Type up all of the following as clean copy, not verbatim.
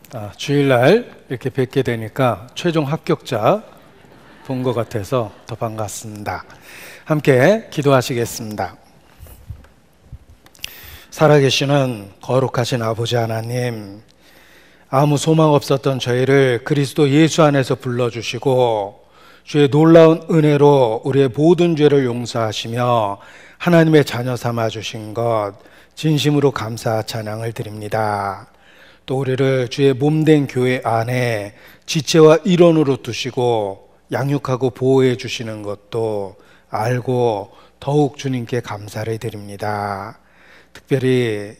주일날 이렇게 뵙게 되니까 최종 합격자 본 것 같아서 더 반갑습니다. 함께 기도하시겠습니다. 살아계시는 거룩하신 아버지 하나님, 아무 소망 없었던 저희를 그리스도 예수 안에서 불러주시고 주의 놀라운 은혜로 우리의 모든 죄를 용서하시며 하나님의 자녀 삼아주신 것 진심으로 감사 찬양을 드립니다. 또 우리를 주의 몸된 교회 안에 지체와 일원으로 두시고 양육하고 보호해 주시는 것도 알고 더욱 주님께 감사를 드립니다. 특별히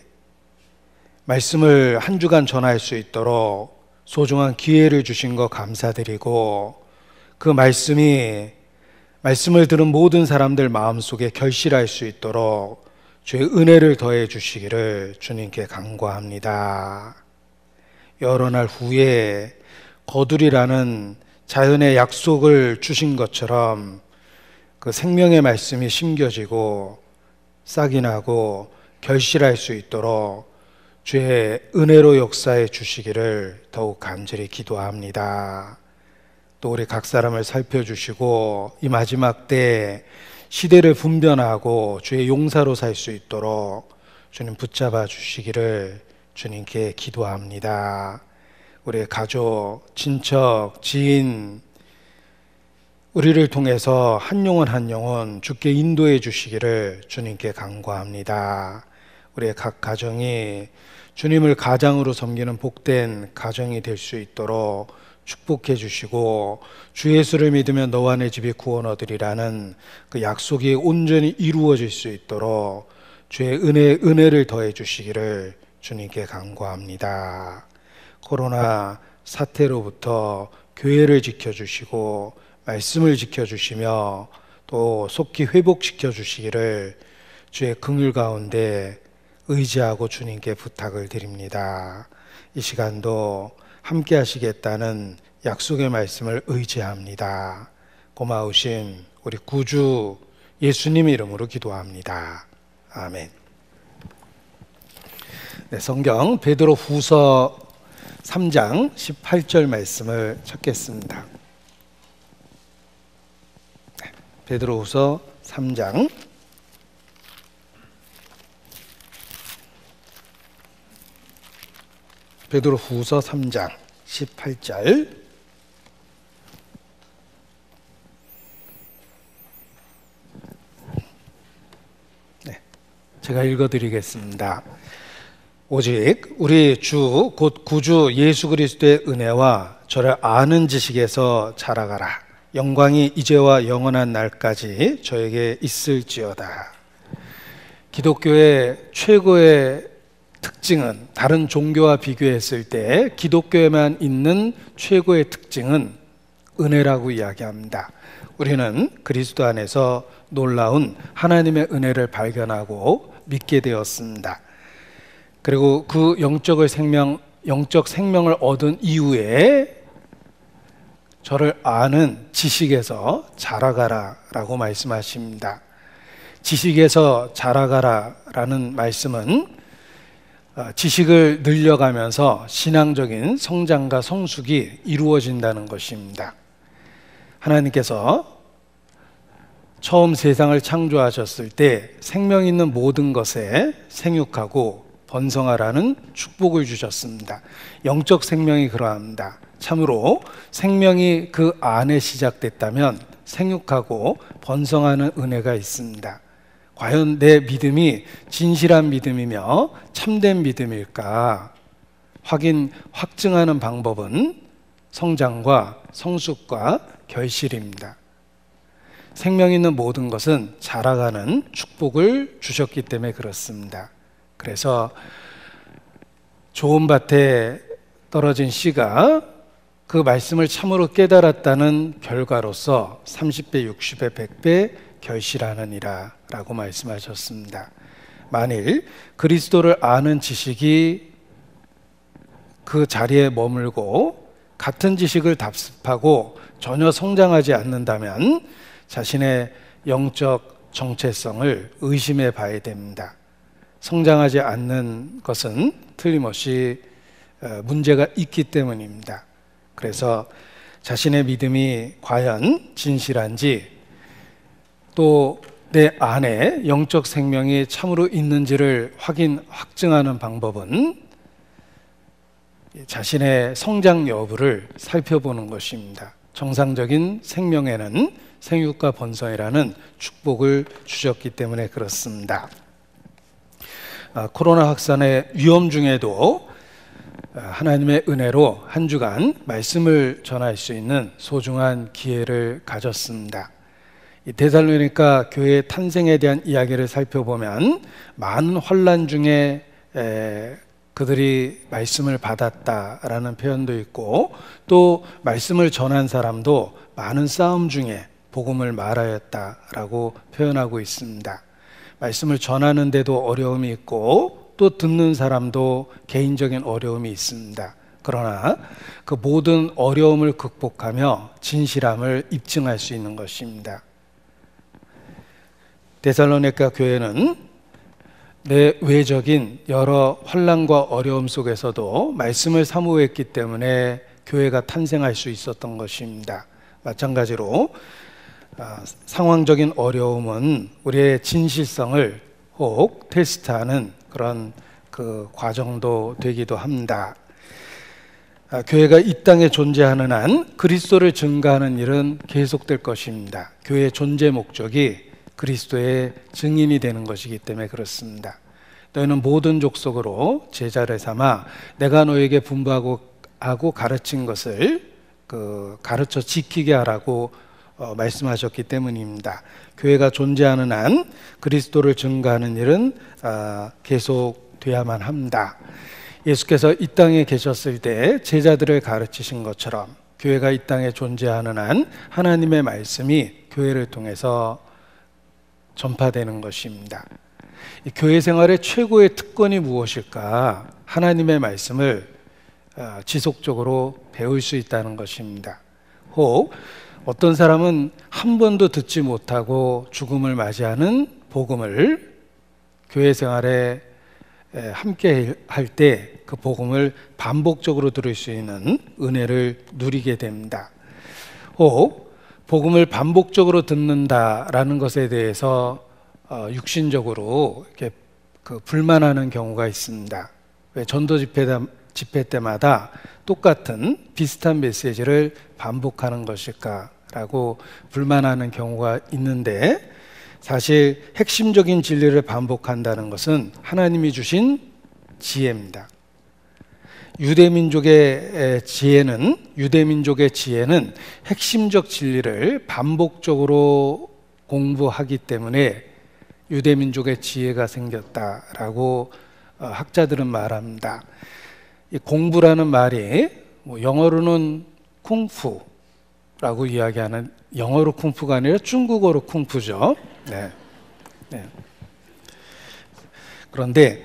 말씀을 한 주간 전할 수 있도록 소중한 기회를 주신 것 감사드리고, 그 말씀을 들은 모든 사람들 마음속에 결실할 수 있도록 주의 은혜를 더해 주시기를 주님께 간구합니다. 여러 날 후에 거두리라는 자연의 약속을 주신 것처럼 그 생명의 말씀이 심겨지고 싹이 나고 결실할 수 있도록 주의 은혜로 역사해 주시기를 더욱 간절히 기도합니다. 또 우리 각 사람을 살펴주시고 이 마지막 때 시대를 분변하고 주의 용사로 살 수 있도록 주님 붙잡아 주시기를 주님께 기도합니다. 우리의 가족, 친척, 지인, 우리를 통해서 한 영혼 주께 인도해 주시기를 주님께 간구합니다. 우리의 각 가정이 주님을 가장으로 섬기는 복된 가정이 될 수 있도록 축복해 주시고, 주 예수를 믿으면 너와 내 집이 구원 얻으리라는 그 약속이 온전히 이루어질 수 있도록 주의 은혜를 더해 주시기를 주님께 간구합니다. 코로나 사태로부터 교회를 지켜주시고 말씀을 지켜주시며 또 속히 회복시켜 주시기를 주의 긍휼 가운데 의지하고 주님께 부탁을 드립니다. 이 시간도 함께 하시겠다는 약속의 말씀을 의지합니다. 고마우신 우리 구주 예수님 이름으로 기도합니다. 아멘. 네, 성경 베드로 후서 3장 18절 말씀을 찾겠습니다. 네, 베드로 후서 3장 베드로 후서 3장 18절. 네, 제가 읽어드리겠습니다. 오직 우리 주 곧 구주 예수 그리스도의 은혜와 저를 아는 지식에서 자라가라. 영광이 이제와 영원한 날까지 저에게 있을지어다. 기독교의 최고의 특징은, 다른 종교와 비교했을 때 기독교에만 있는 최고의 특징은 은혜라고 이야기합니다. 우리는 그리스도 안에서 놀라운 하나님의 은혜를 발견하고 믿게 되었습니다. 그리고 그 영적 생명을 얻은 이후에 저를 아는 지식에서 자라가라 라고 말씀하십니다. 지식에서 자라가라 라는 말씀은 지식을 늘려가면서 신앙적인 성장과 성숙이 이루어진다는 것입니다. 하나님께서 처음 세상을 창조하셨을 때 생명 있는 모든 것에 생육하고 번성하라는 축복을 주셨습니다. 영적 생명이 그러합니다. 참으로 생명이 그 안에 시작됐다면 생육하고 번성하는 은혜가 있습니다. 과연 내 믿음이 진실한 믿음이며 참된 믿음일까? 확증하는 방법은 성장과 성숙과 결실입니다. 생명 있는 모든 것은 자라가는 축복을 주셨기 때문에 그렇습니다. 그래서 좋은 밭에 떨어진 씨가 그 말씀을 참으로 깨달았다는 결과로서 30배, 60배, 100배 결실하느니라 라고 말씀하셨습니다. 만일 그리스도를 아는 지식이 그 자리에 머물고 같은 지식을 답습하고 전혀 성장하지 않는다면 자신의 영적 정체성을 의심해 봐야 됩니다. 성장하지 않는 것은 틀림없이 문제가 있기 때문입니다. 그래서 자신의 믿음이 과연 진실한지, 또 내 안에 영적 생명이 참으로 있는지를 확증하는 방법은 자신의 성장 여부를 살펴보는 것입니다. 정상적인 생명에는 생육과 번성이라는 축복을 주셨기 때문에 그렇습니다. 코로나 확산의 위험 중에도 하나님의 은혜로 한 주간 말씀을 전할 수 있는 소중한 기회를 가졌습니다. 이 데살로니가 교회의 탄생에 대한 이야기를 살펴보면 많은 환난 중에 그들이 말씀을 받았다라는 표현도 있고, 또 말씀을 전한 사람도 많은 싸움 중에 복음을 말하였다라고 표현하고 있습니다. 말씀을 전하는데도 어려움이 있고, 또 듣는 사람도 개인적인 어려움이 있습니다. 그러나 그 모든 어려움을 극복하며 진실함을 입증할 수 있는 것입니다. 데살로니가 교회는 내외적인 여러 환난과 어려움 속에서도 말씀을 사모했기 때문에 교회가 탄생할 수 있었던 것입니다. 마찬가지로 상황적인 어려움은 우리의 진실성을 혹 테스트하는 그런 그 과정도 되기도 합니다. 교회가 이 땅에 존재하는 한 그리스도를 증거하는 일은 계속될 것입니다. 교회의 존재 목적이 그리스도의 증인이 되는 것이기 때문에 그렇습니다. 너희는 모든 족속으로 제자를 삼아 내가 너에게 분부하고 가르친 것을 가르쳐 지키게 하라고 말씀하셨기 때문입니다. 교회가 존재하는 한 그리스도를 증거하는 일은 계속돼야만 합니다. 예수께서 이 땅에 계셨을 때 제자들을 가르치신 것처럼 교회가 이 땅에 존재하는 한 하나님의 말씀이 교회를 통해서 전파되는 것입니다. 교회 생활의 최고의 특권이 무엇일까? 하나님의 말씀을 지속적으로 배울 수 있다는 것입니다. 혹 어떤 사람은 한 번도 듣지 못하고 죽음을 맞이하는 복음을 교회 생활에 함께 할 때 그 복음을 반복적으로 들을 수 있는 은혜를 누리게 됩니다. 혹 복음을 반복적으로 듣는다라는 것에 대해서 육신적으로 이렇게 불만하는 경우가 있습니다. 왜 전도 집회 때마다 똑같은 비슷한 메시지를 반복하는 것일까라고 불만하는 경우가 있는데, 사실 핵심적인 진리를 반복한다는 것은 하나님이 주신 지혜입니다. 유대민족의 지혜는 핵심적 진리를 반복적으로 공부하기 때문에 유대민족의 지혜가 생겼다라고 학자들은 말합니다. 이 공부라는 말이 영어로는 쿵푸라고 이야기하는, 영어로 쿵푸가 아니라 중국어로 쿵푸죠. 네. 그런데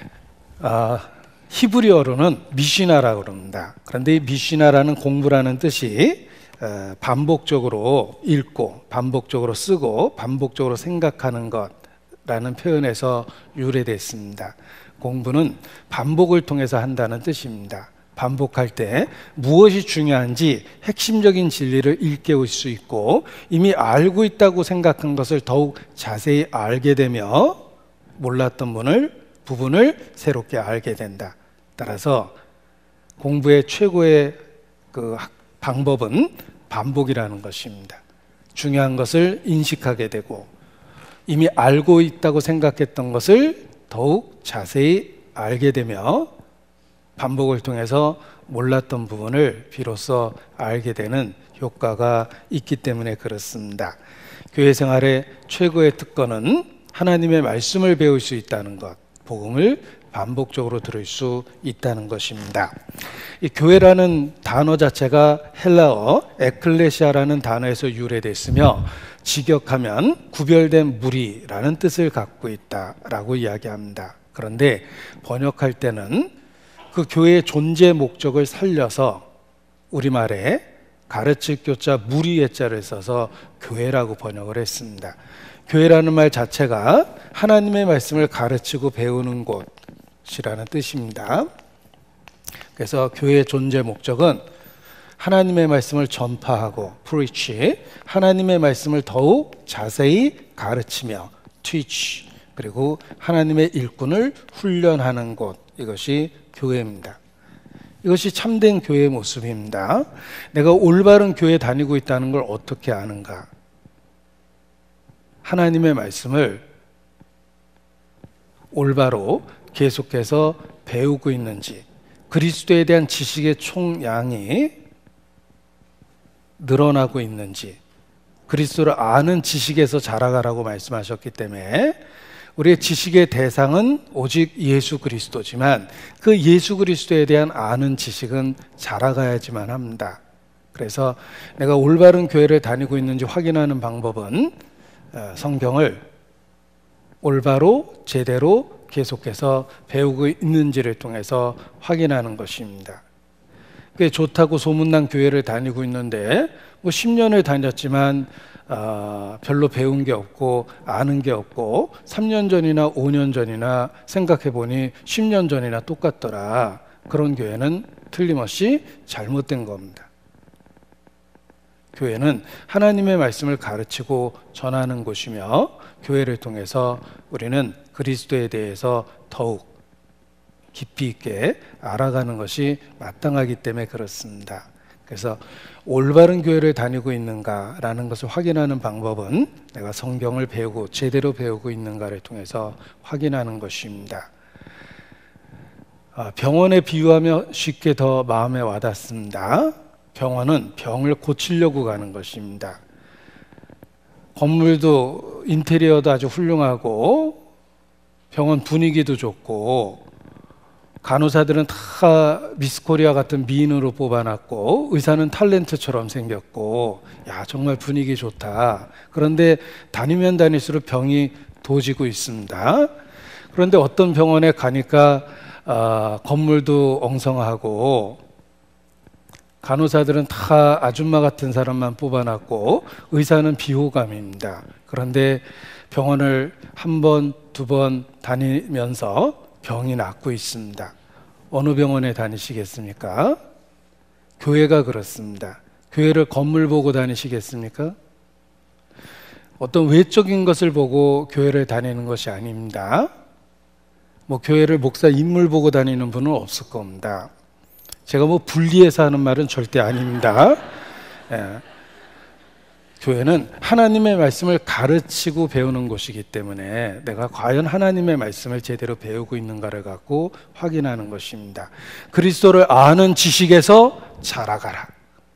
히브리어로는 미시나라고 그럽니다. 그런데 이 미시나라는 공부라는 뜻이 반복적으로 읽고 반복적으로 쓰고 반복적으로 생각하는 것라는 표현에서 유래됐습니다. 공부는 반복을 통해서 한다는 뜻입니다. 반복할 때 무엇이 중요한지 핵심적인 진리를 일깨울 수 있고, 이미 알고 있다고 생각한 것을 더욱 자세히 알게 되며 몰랐던 부분을 새롭게 알게 된다. 따라서 공부의 최고의 방법은 반복이라는 것입니다. 중요한 것을 인식하게 되고 이미 알고 있다고 생각했던 것을 더욱 자세히 알게 되며 반복을 통해서 몰랐던 부분을 비로소 알게 되는 효과가 있기 때문에 그렇습니다. 교회 생활의 최고의 특권은 하나님의 말씀을 배울 수 있다는 것, 복음을 반복적으로 들을 수 있다는 것입니다. 이 교회라는 단어 자체가 헬라어 에클레시아라는 단어에서 유래됐으며, 직역하면 구별된 무리라는 뜻을 갖고 있다라고 이야기합니다. 그런데 번역할 때는 그 교회의 존재 목적을 살려서 우리말에 가르칠 교자 무리의 자를 써서 교회라고 번역을 했습니다. 교회라는 말 자체가 하나님의 말씀을 가르치고 배우는 곳이라는 뜻입니다. 그래서 교회의 존재 목적은 하나님의 말씀을 전파하고 preach, 하나님의 말씀을 더욱 자세히 가르치며 teach, 그리고 하나님의 일꾼을 훈련하는 곳, 이것이 교회입니다. 이것이 참된 교회의 모습입니다. 내가 올바른 교회에 다니고 있다는 걸 어떻게 아는가? 하나님의 말씀을 올바로 계속해서 배우고 있는지, 그리스도에 대한 지식의 총량이 늘어나고 있는지, 그리스도를 아는 지식에서 자라가라고 말씀하셨기 때문에 우리의 지식의 대상은 오직 예수 그리스도지만 그 예수 그리스도에 대한 아는 지식은 자라가야지만 합니다. 그래서 내가 올바른 교회를 다니고 있는지 확인하는 방법은 성경을 올바로 제대로 계속해서 배우고 있는지를 통해서 확인하는 것입니다. 꽤 좋다고 소문난 교회를 다니고 있는데 10년을 다녔지만 별로 배운 게 없고 아는 게 없고 3년 전이나 5년 전이나 생각해 보니 10년 전이나 똑같더라. 그런 교회는 틀림없이 잘못된 겁니다. 교회는 하나님의 말씀을 가르치고 전하는 곳이며 교회를 통해서 우리는 그리스도에 대해서 더욱 깊이 있게 알아가는 것이 마땅하기 때문에 그렇습니다. 그래서 올바른 교회를 다니고 있는가라는 것을 확인하는 방법은 내가 성경을 배우고 제대로 배우고 있는가를 통해서 확인하는 것입니다. 병원에 비유하며 쉽게 더 마음에 와닿습니다. 병원은 병을 고치려고 가는 것입니다. 건물도 인테리어도 아주 훌륭하고 병원 분위기도 좋고 간호사들은 다 미스코리아 같은 미인으로 뽑아놨고 의사는 탤런트처럼 생겼고 야 정말 분위기 좋다. 그런데 다니면 다닐수록 병이 도지고 있습니다. 그런데 어떤 병원에 가니까 건물도 엉성하고 간호사들은 다 아줌마 같은 사람만 뽑아놨고 의사는 비호감입니다. 그런데 병원을 한 번, 두 번 다니면서 병이 낫고 있습니다. 어느 병원에 다니시겠습니까? 교회가 그렇습니다. 교회를 건물 보고 다니시겠습니까? 어떤 외적인 것을 보고 교회를 다니는 것이 아닙니다. 교회를 목사 인물 보고 다니는 분은 없을 겁니다. 제가 분리해서 하는 말은 절대 아닙니다. 교회는 하나님의 말씀을 가르치고 배우는 곳이기 때문에 내가 과연 하나님의 말씀을 제대로 배우고 있는가를 갖고 확인하는 것입니다. 그리스도를 아는 지식에서 자라가라.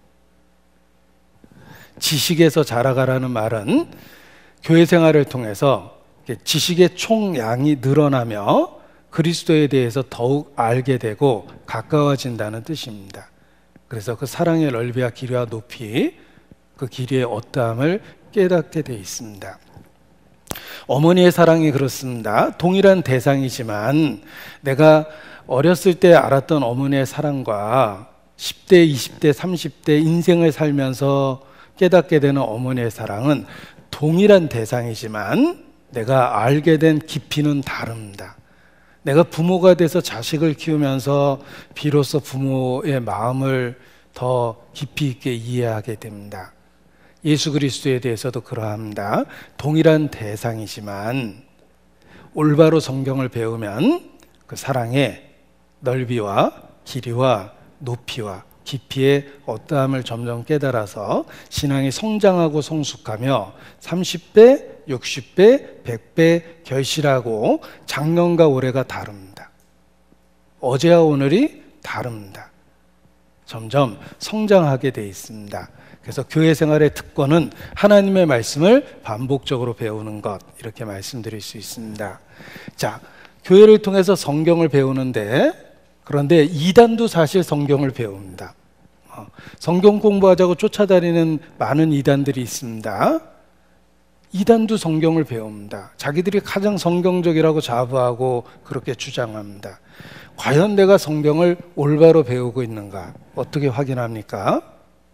지식에서 자라가라는 말은 교회 생활을 통해서 지식의 총량이 늘어나며 그리스도에 대해서 더욱 알게 되고 가까워진다는 뜻입니다. 그래서 그 사랑의 넓이와 길이와 높이, 그 길이의 어떠함을 깨닫게 되어 있습니다. 어머니의 사랑이 그렇습니다. 동일한 대상이지만 내가 어렸을 때 알았던 어머니의 사랑과 10대, 20대, 30대 인생을 살면서 깨닫게 되는 어머니의 사랑은 동일한 대상이지만 내가 알게 된 깊이는 다릅니다. 내가 부모가 돼서 자식을 키우면서 비로소 부모의 마음을 더 깊이 있게 이해하게 됩니다. 예수 그리스도에 대해서도 그러합니다. 동일한 대상이지만 올바로 성경을 배우면 그 사랑의 넓이와 길이와 높이와 깊이의 어떠함을 점점 깨달아서 신앙이 성장하고 성숙하며 30배, 60배, 100배 결실하고 작년과 올해가 다릅니다. 어제와 오늘이 다릅니다. 점점 성장하게 돼 있습니다. 그래서 교회 생활의 특권은 하나님의 말씀을 반복적으로 배우는 것, 이렇게 말씀드릴 수 있습니다. 자, 교회를 통해서 성경을 배우는데 그런데 이단도 사실 성경을 배웁니다. 성경 공부하자고 쫓아다니는 많은 이단들이 있습니다. 이단도 성경을 배웁니다. 자기들이 가장 성경적이라고 자부하고 그렇게 주장합니다. 과연 내가 성경을 올바로 배우고 있는가? 어떻게 확인합니까?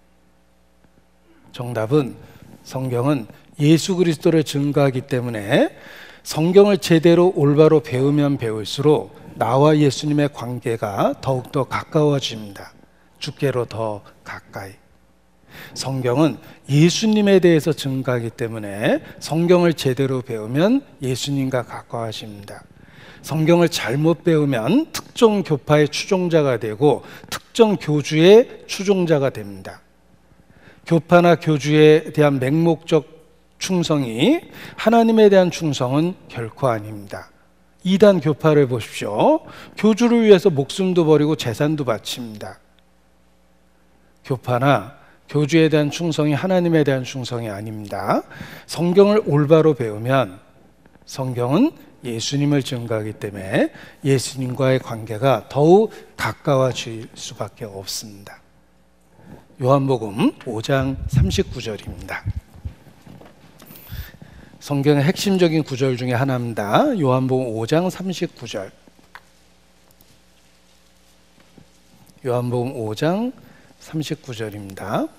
정답은 성경은 예수 그리스도를 증거하기 때문에 성경을 제대로 올바로 배우면 배울수록 나와 예수님의 관계가 더욱더 가까워집니다. 주께로 더 가까이. 성경은 예수님에 대해서 증거하기 때문에 성경을 제대로 배우면 예수님과 가까워집니다. 성경을 잘못 배우면 특정 교파의 추종자가 되고 특정 교주의 추종자가 됩니다. 교파나 교주에 대한 맹목적 충성이 하나님에 대한 충성은 결코 아닙니다. 이단 교파를 보십시오. 교주를 위해서 목숨도 버리고 재산도 바칩니다. 교파나 교주에 대한 충성이 하나님에 대한 충성이 아닙니다. 성경을 올바로 배우면 성경은 예수님을 증거하기 때문에 예수님과의 관계가 더욱 가까워질 수밖에 없습니다. 요한복음 5장 39절입니다. 성경의 핵심적인 구절 중에 하나입니다. 요한복음 5장 39절. 요한복음 5장 39절입니다.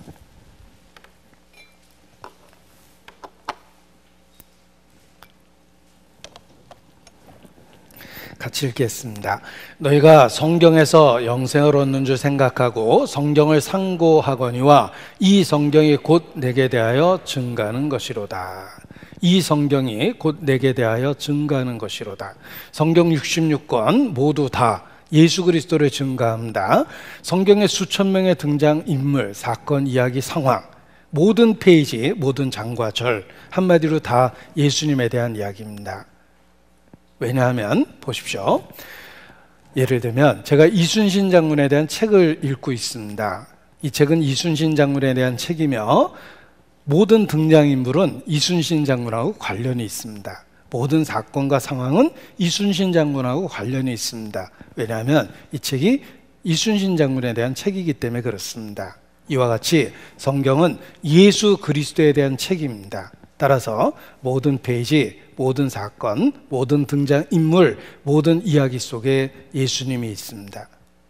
같이 읽겠습니다. 너희가 성경에서 영생을 얻는 줄 생각하고 성경을 상고하거니와 이 성경이 곧 내게 대하여 증가하는 것이로다. 이 성경이 곧 내게 대하여 증가하는 것이로다. 성경 66권 모두 다 예수 그리스도를 증가합니다. 성경의 수천 명의 등장인물, 사건, 이야기, 상황, 모든 페이지, 모든 장과 절 한마디로 다 예수님에 대한 이야기입니다. 왜냐하면 보십시오. 예를 들면 제가 이순신 장군에 대한 책을 읽고 있습니다. 이 책은 이순신 장군에 대한 책이며 모든 등장인물은 이순신 장군하고 관련이 있습니다. 모든 사건과 상황은 이순신 장군하고 관련이 있습니다. 왜냐하면 이 책이 이순신 장군에 대한 책이기 때문에 그렇습니다. 이와 같이 성경은 예수 그리스도에 대한 책입니다. 따라서 모든 페이지, 모든 사건, 모든 등장인물, 모든 이야기 속에 예수님이 있습니다.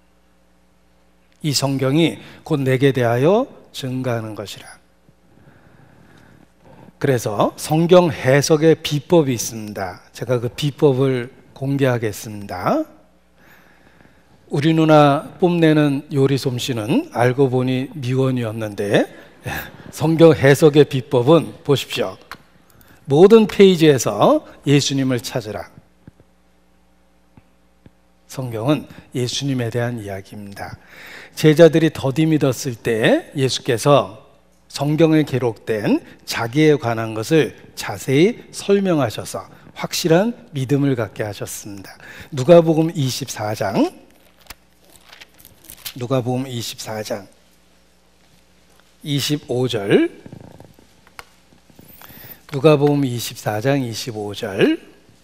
이 성경이 곧 내게 대하여 증가하는 것이라. 그래서 성경 해석의 비법이 있습니다. 제가 그 비법을 공개하겠습니다. 우리 누나 뽐내는 요리 솜씨는 알고 보니 미원이었는데 성경 해석의 비법은 보십시오. 모든 페이지에서 예수님을 찾으라. 성경은 예수님에 대한 이야기입니다. 제자들이 더디 믿었을 때 예수께서 성경에 기록된 자기에 관한 것을 자세히 설명하셔서 확실한 믿음을 갖게 하셨습니다. 누가복음 24장 누가복음 24장 25절 누가복음 24장 25절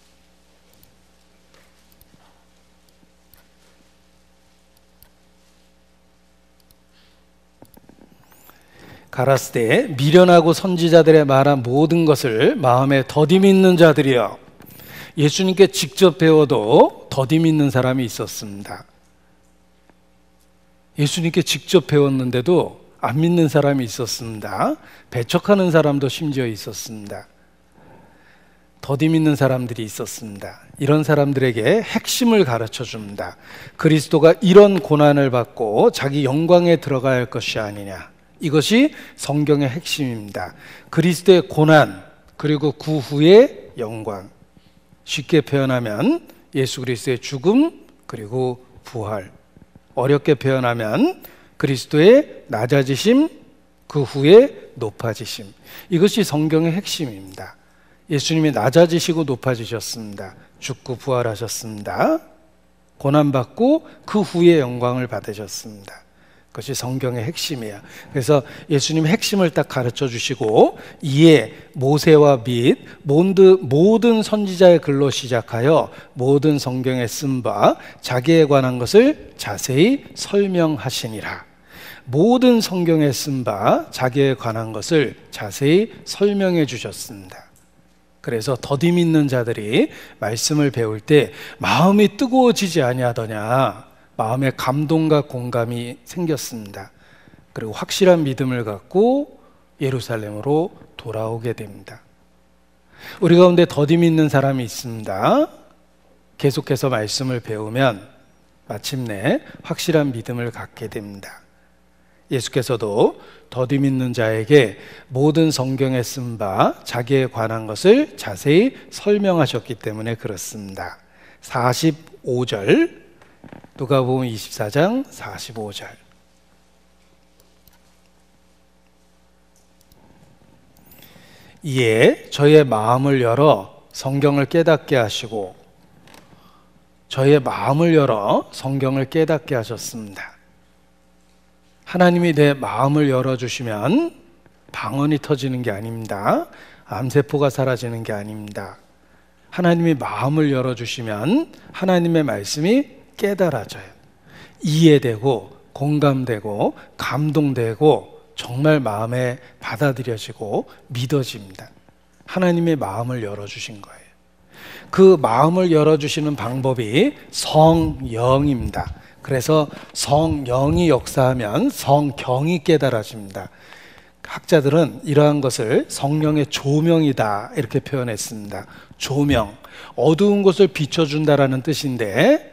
가라스되 미련하고 선지자들의 말한 모든 것을 마음에 더디 믿는 자들이여. 예수님께 직접 배워도 더디 믿는 사람이 있었습니다. 예수님께 직접 배웠는데도 안 믿는 사람이 있었습니다. 배척하는 사람도 심지어 있었습니다. 더디 믿는 사람들이 있었습니다. 이런 사람들에게 핵심을 가르쳐 줍니다. 그리스도가 이런 고난을 받고 자기 영광에 들어가야 할 것이 아니냐. 이것이 성경의 핵심입니다. 그리스도의 고난 그리고 그 후의 영광. 쉽게 표현하면 예수 그리스도의 죽음 그리고 부활. 어렵게 표현하면 그리스도의 낮아지심 그 후에 높아지심. 이것이 성경의 핵심입니다. 예수님이 낮아지시고 높아지셨습니다. 죽고 부활하셨습니다. 고난받고 그 후에 영광을 받으셨습니다. 그것이 성경의 핵심이에요. 그래서 예수님 핵심을 딱 가르쳐 주시고 이에 모세와 및 모든 선지자의 글로 시작하여 모든 성경에 쓴 바 자기에 관한 것을 자세히 설명하시니라. 모든 성경에 쓴 바 자기에 관한 것을 자세히 설명해 주셨습니다. 그래서 더디 믿는 자들이 말씀을 배울 때 마음이 뜨거워지지 아니하더냐. 마음에 감동과 공감이 생겼습니다. 그리고 확실한 믿음을 갖고 예루살렘으로 돌아오게 됩니다. 우리 가운데 더디 믿는 사람이 있습니다. 계속해서 말씀을 배우면 마침내 확실한 믿음을 갖게 됩니다. 예수께서도 더디 믿는 자에게 모든 성경에 쓴 바 자기에 관한 것을 자세히 설명하셨기 때문에 그렇습니다. 45절, 누가복음 24장 45절. 이에 저의 마음을 열어 성경을 깨닫게 하시고, 저의 마음을 열어 성경을 깨닫게 하셨습니다. 하나님이 내 마음을 열어주시면 방언이 터지는 게 아닙니다. 암세포가 사라지는 게 아닙니다. 하나님이 마음을 열어주시면 하나님의 말씀이 깨달아져요. 이해되고 공감되고 감동되고 정말 마음에 받아들여지고 믿어집니다. 하나님의 마음을 열어주신 거예요. 그 마음을 열어주시는 방법이 성령입니다. 그래서 성령이 역사하면 성경이 깨달아집니다. 학자들은 이러한 것을 성령의 조명이다 이렇게 표현했습니다. 조명, 어두운 곳을 비춰준다라는 뜻인데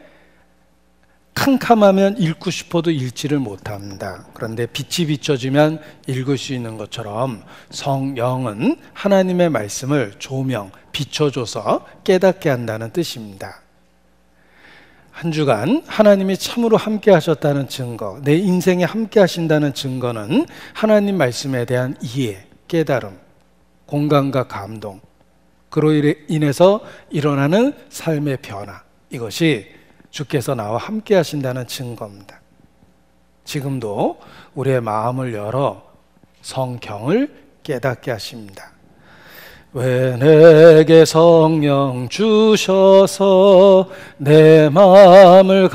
캄캄하면 읽고 싶어도 읽지를 못합니다. 그런데 빛이 비춰지면 읽을 수 있는 것처럼 성령은 하나님의 말씀을 조명, 비춰줘서 깨닫게 한다는 뜻입니다. 한 주간 하나님이 참으로 함께 하셨다는 증거, 내 인생에 함께 하신다는 증거는 하나님 말씀에 대한 이해, 깨달음, 공감과 감동, 그로 인해서 일어나는 삶의 변화, 이것이 주께서 나와 함께 하신다는 증거입니다. 지금도 우리의 마음을 열어 성경을 깨닫게 하십니다. 왜 내게 성령 주셔서 내 마음을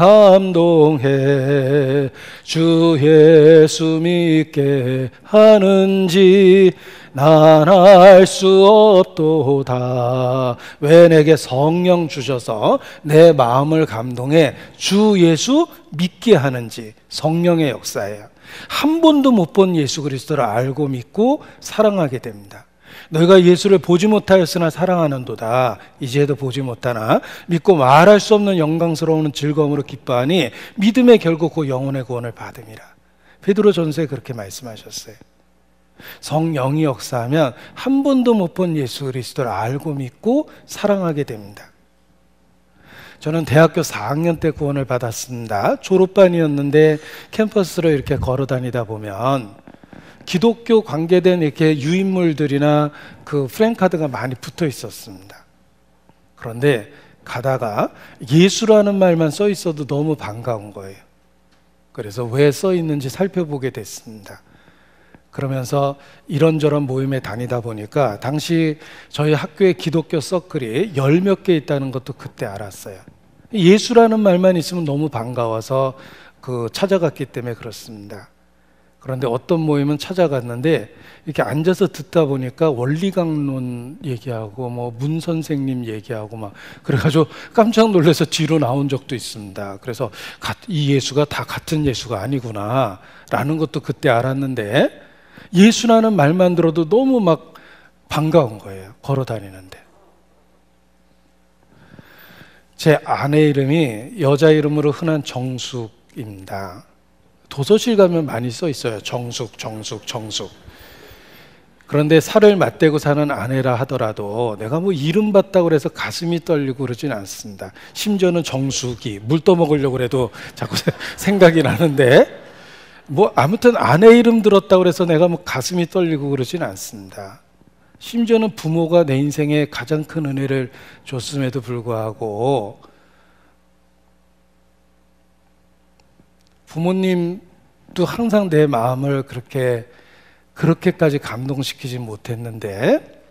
감동해 주 예수 믿게 하는지 난 알 수 없도다. 왜 내게 성령 주셔서 내 마음을 감동해 주 예수 믿게 하는지. 성령의 역사예요. 한 번도 못 본 예수 그리스도를 알고 믿고 사랑하게 됩니다. 너희가 예수를 보지 못하였으나 사랑하는도다. 이제도 보지 못하나 믿고 말할 수 없는 영광스러운 즐거움으로 기뻐하니 믿음의 결국 그 영혼의 구원을 받음이라. 베드로 전서에 그렇게 말씀하셨어요. 성령이 역사하면 한 번도 못 본 예수 그리스도를 알고 믿고 사랑하게 됩니다. 저는 대학교 4학년 때 구원을 받았습니다. 졸업반이었는데 캠퍼스로 이렇게 걸어 다니다 보면 기독교 관계된 이렇게 유인물들이나 그 프랭카드가 많이 붙어 있었습니다. 그런데 가다가 예수라는 말만 써 있어도 너무 반가운 거예요. 그래서 왜 써 있는지 살펴보게 됐습니다. 그러면서 이런저런 모임에 다니다 보니까 당시 저희 학교에 기독교 서클이 10몇 개 있다는 것도 그때 알았어요. 예수라는 말만 있으면 너무 반가워서 찾아갔기 때문에 그렇습니다. 그런데 어떤 모임은 찾아갔는데 이렇게 앉아서 듣다 보니까 원리강론 얘기하고 뭐 문 선생님 얘기하고 막 그래가지고 깜짝 놀라서 뒤로 나온 적도 있습니다. 그래서 이 예수가 다 같은 예수가 아니구나 라는 것도 그때 알았는데, 예수라는 말만 들어도 너무 막 반가운 거예요. 걸어 다니는데. 제 아내 이름이 여자 이름으로 흔한 정숙입니다. 도서실 가면 많이 써 있어요. 정숙. 그런데 살을 맞대고 사는 아내라 하더라도 내가 뭐 이름 봤다고 해서 가슴이 떨리고 그러진 않습니다. 심지어는 정숙이 물 떠먹으려고 해도 자꾸 생각이 나는데, 뭐 아무튼 아내 이름 들었다고 해서 내가 뭐 가슴이 떨리고 그러진 않습니다. 심지어는 부모가 내 인생에 가장 큰 은혜를 줬음에도 불구하고 부모님도 항상 내 마음을 그렇게까지 감동시키지 못했는데,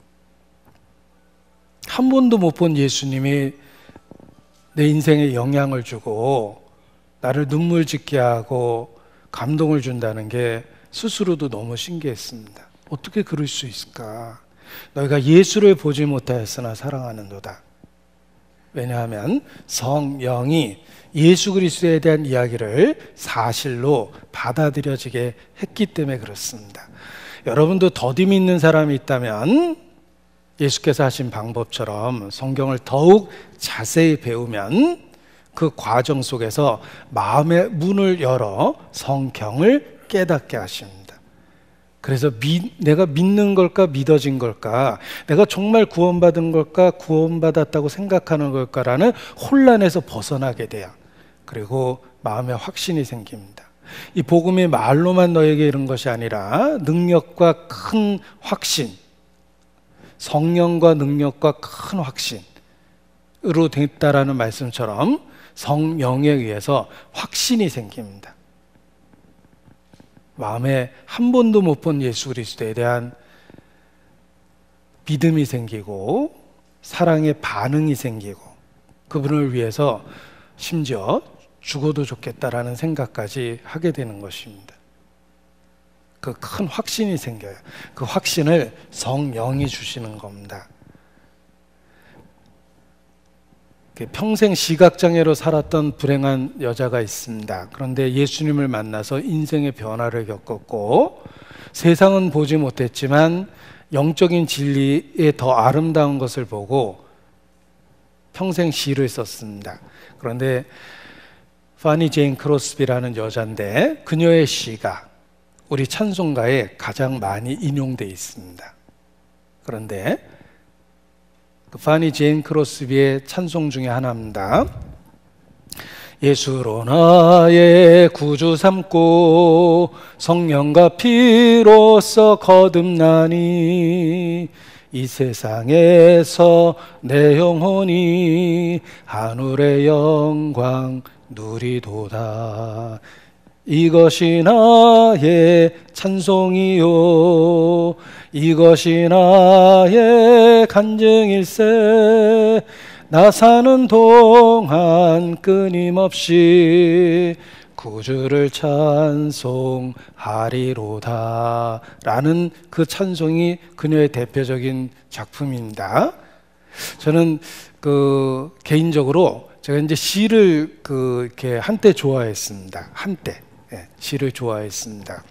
한 번도 못 본 예수님이 내 인생에 영향을 주고 나를 눈물 짓게 하고 감동을 준다는 게 스스로도 너무 신기했습니다. 어떻게 그럴 수 있을까? 너희가 예수를 보지 못하였으나 사랑하는도다. 왜냐하면 성령이 예수 그리스도에 대한 이야기를 사실로 받아들여지게 했기 때문에 그렇습니다. 여러분도 더디 믿는 사람이 있다면 예수께서 하신 방법처럼 성경을 더욱 자세히 배우면 그 과정 속에서 마음의 문을 열어 성경을 깨닫게 하십니다. 그래서 내가 믿는 걸까 믿어진 걸까, 내가 정말 구원받은 걸까 구원받았다고 생각하는 걸까라는 혼란에서 벗어나게 돼요. 그리고 마음에 확신이 생깁니다. 이 복음이 말로만 너에게 이른 것이 아니라 능력과 큰 확신, 성령과 능력과 큰 확신으로 됐다라는 말씀처럼 성령에 의해서 확신이 생깁니다. 마음에 한 번도 못 본 예수 그리스도에 대한 믿음이 생기고 사랑의 반응이 생기고 그분을 위해서 심지어 죽어도 좋겠다라는 생각까지 하게 되는 것입니다. 그 큰 확신이 생겨요. 그 확신을 성령이 주시는 겁니다. 평생 시각장애로 살았던 불행한 여자가 있습니다. 그런데 예수님을 만나서 인생의 변화를 겪었고 세상은 보지 못했지만 영적인 진리의 더 아름다운 것을 보고 평생 시를 썼습니다. 그런데 파니 제인 크로스비라는 여자인데 그녀의 시가 우리 찬송가에 가장 많이 인용되어 있습니다. 그런데 그 파니 제인 크로스비의 찬송 중에 하나입니다. 예수로 나의 구주 삼고 성령과 피로써 거듭나니 이 세상에서 내 영혼이 하늘의 영광 누리도다. 이것이 나의 찬송이요 이것이 나의 간증일세. 나 사는 동안 끊임없이 구주를 찬송하리로다 라는 그 찬송이 그녀의 대표적인 작품입니다. 저는 개인적으로 제가 이제 시를 이렇게 한때 좋아했습니다. 한때 시를 좋아했습니다.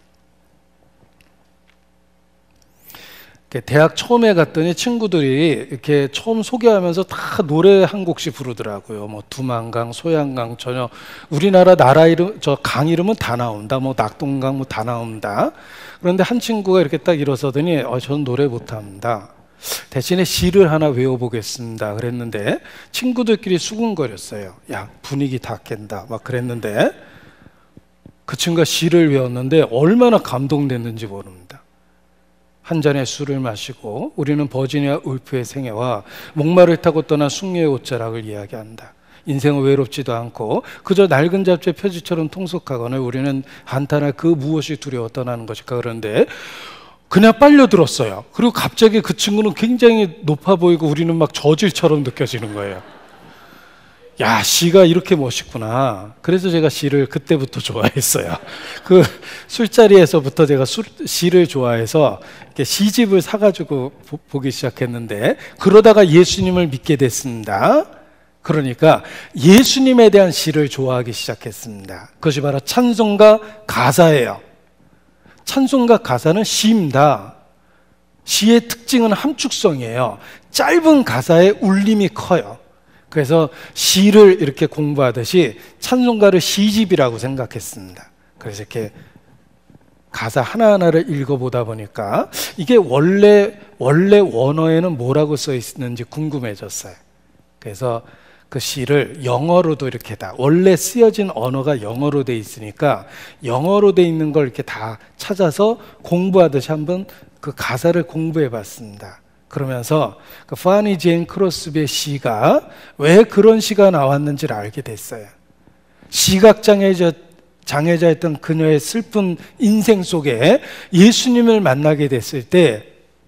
대학 처음에 갔더니 친구들이 이렇게 처음 소개하면서 다 노래 한 곡씩 부르더라고요. 뭐 두만강, 소양강, 전혀 우리나라 나라 이름, 저 강 이름은 다 나온다. 뭐 낙동강 뭐 다 나온다. 그런데 한 친구가 이렇게 딱 일어서더니 저는 노래 못합니다. 대신에 시를 하나 외워보겠습니다. 그랬는데 친구들끼리 수군거렸어요. 야, 분위기 다 깬다. 막 그랬는데 그 친구가 시를 외웠는데 얼마나 감동됐는지 모릅니다. 한 잔의 술을 마시고 우리는 버지니아 울프의 생애와 목마를 타고 떠난 숙녀의 옷자락을 이야기한다. 인생은 외롭지도 않고 그저 낡은 잡지의 표지처럼 통속하거늘 우리는 한탄할 그 무엇이 두려워 떠나는 것일까. 그런데 그냥 빨려들었어요. 그리고 갑자기 그 친구는 굉장히 높아 보이고 우리는 막 저질처럼 느껴지는 거예요. 야, 시가 이렇게 멋있구나. 그래서 제가 시를 그때부터 좋아했어요. 그 술자리에서부터 제가 시를 좋아해서 이렇게 시집을 사가지고 보기 시작했는데 그러다가 예수님을 믿게 됐습니다. 그러니까 예수님에 대한 시를 좋아하기 시작했습니다. 그것이 바로 찬송가 가사예요. 찬송가 가사는 시입니다. 시의 특징은 함축성이에요. 짧은 가사에 울림이 커요. 그래서 시를 이렇게 공부하듯이 찬송가를 시집이라고 생각했습니다. 그래서 이렇게 가사 하나하나를 읽어보다 보니까 이게 원래 원어에는 뭐라고 써 있는지 궁금해졌어요. 그래서 그 시를 영어로도 이렇게 다 원래 쓰여진 언어가 영어로 돼 있으니까 영어로 돼 있는 걸 이렇게 다 찾아서 공부하듯이 한번 그 가사를 공부해 봤습니다. 그러면서 그 파니 제인 크로스비의 시가 왜 그런 시가 나왔는지를 알게 됐어요. 시각장애자였던 그녀의 슬픈 인생 속에 예수님을 만나게 됐을 때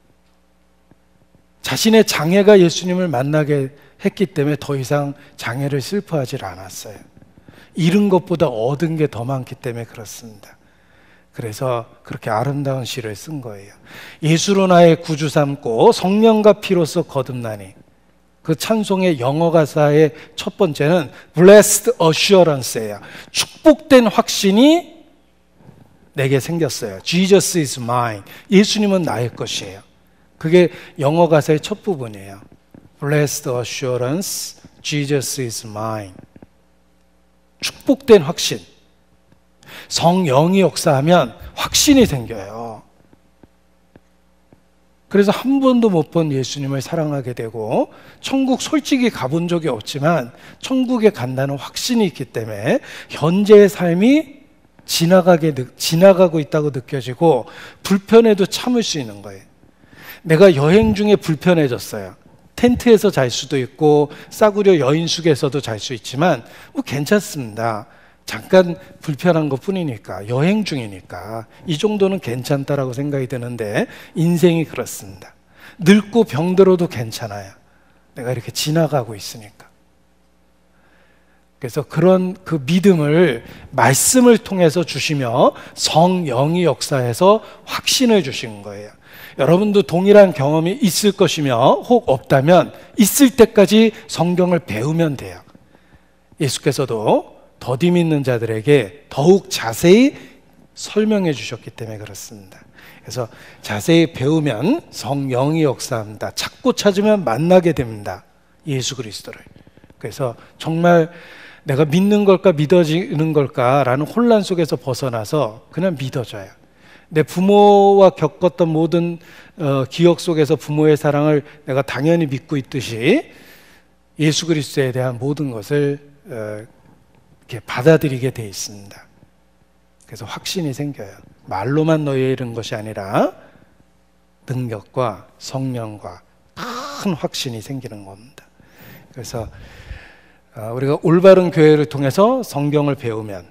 자신의 장애가 예수님을 만나게 했기 때문에 더 이상 장애를 슬퍼하지 않았어요. 잃은 것보다 얻은 게 더 많기 때문에 그렇습니다. 그래서 그렇게 아름다운 시를 쓴 거예요. 예수로 나의 구주 삼고 성령과 피로써 거듭나니. 그 찬송의 영어 가사의 첫 번째는 Blessed Assurance예요. 축복된 확신이 내게 생겼어요. Jesus is mine. 예수님은 나의 것이에요. 그게 영어 가사의 첫 부분이에요. Blessed assurance, Jesus is mine. 축복된 확신. 성령이 역사하면 확신이 생겨요. 그래서 한 번도 못 본 예수님을 사랑하게 되고, 천국 솔직히 가본 적이 없지만 천국에 간다는 확신이 있기 때문에 현재의 삶이 지나가고 있다고 느껴지고 불편해도 참을 수 있는 거예요. 내가 여행 중에 불편해졌어요. 텐트에서 잘 수도 있고 싸구려 여인숙에서도 잘 수 있지만 뭐 괜찮습니다. 잠깐 불편한 것 뿐이니까, 여행 중이니까 이 정도는 괜찮다라고 생각이 드는데, 인생이 그렇습니다. 늙고 병들어도 괜찮아요. 내가 이렇게 지나가고 있으니까. 그래서 그런 그 믿음을 말씀을 통해서 주시며 성령이 역사해서 확신을 주신 거예요. 여러분도 동일한 경험이 있을 것이며, 혹 없다면 있을 때까지 성경을 배우면 돼요. 예수께서도 더디 믿는 자들에게 더욱 자세히 설명해 주셨기 때문에 그렇습니다. 그래서 자세히 배우면 성령이 역사합니다. 찾고 찾으면 만나게 됩니다. 예수 그리스도를. 그래서 정말 내가 믿는 걸까 믿어지는 걸까라는 혼란 속에서 벗어나서 그냥 믿어져요. 내 부모와 겪었던 모든 기억 속에서 부모의 사랑을 내가 당연히 믿고 있듯이 예수 그리스도에 대한 모든 것을 이렇게 받아들이게 돼 있습니다. 그래서 확신이 생겨요. 말로만 너희에 이른 것이 아니라 능력과 성령과 큰 확신이 생기는 겁니다. 그래서 우리가 올바른 교회를 통해서 성경을 배우면,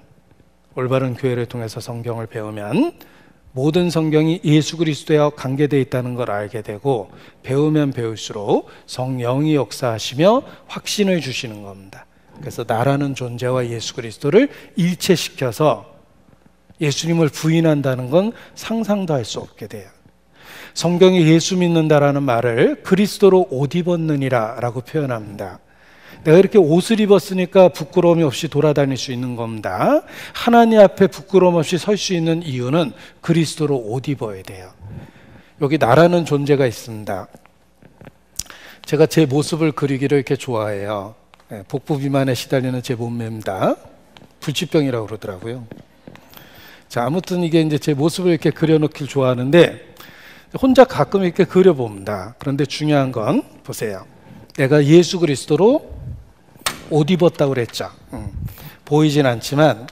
모든 성경이 예수 그리스도와 관계되어 있다는 걸 알게 되고, 배우면 배울수록 성령이 역사하시며 확신을 주시는 겁니다. 그래서 나라는 존재와 예수 그리스도를 일체시켜서 예수님을 부인한다는 건 상상도 할 수 없게 돼요. 성경이 예수 믿는다라는 말을 그리스도로 옷 입었느니라 라고 표현합니다. 내가 이렇게 옷을 입었으니까 부끄러움이 없이 돌아다닐 수 있는 겁니다. 하나님 앞에 부끄러움 없이 설 수 있는 이유는 그리스도로 옷 입어야 돼요. 여기 나라는 존재가 있습니다. 제가 제 모습을 그리기를 이렇게 좋아해요. 복부 비만에 시달리는 제 몸매입니다. 불치병이라고 그러더라고요. 자, 아무튼 이게 이제 제 모습을 이렇게 그려놓길 좋아하는데, 혼자 가끔 이렇게 그려봅니다. 그런데 중요한 건 보세요. 내가 예수 그리스도로 옷 입었다고 그랬죠. 보이진 않지만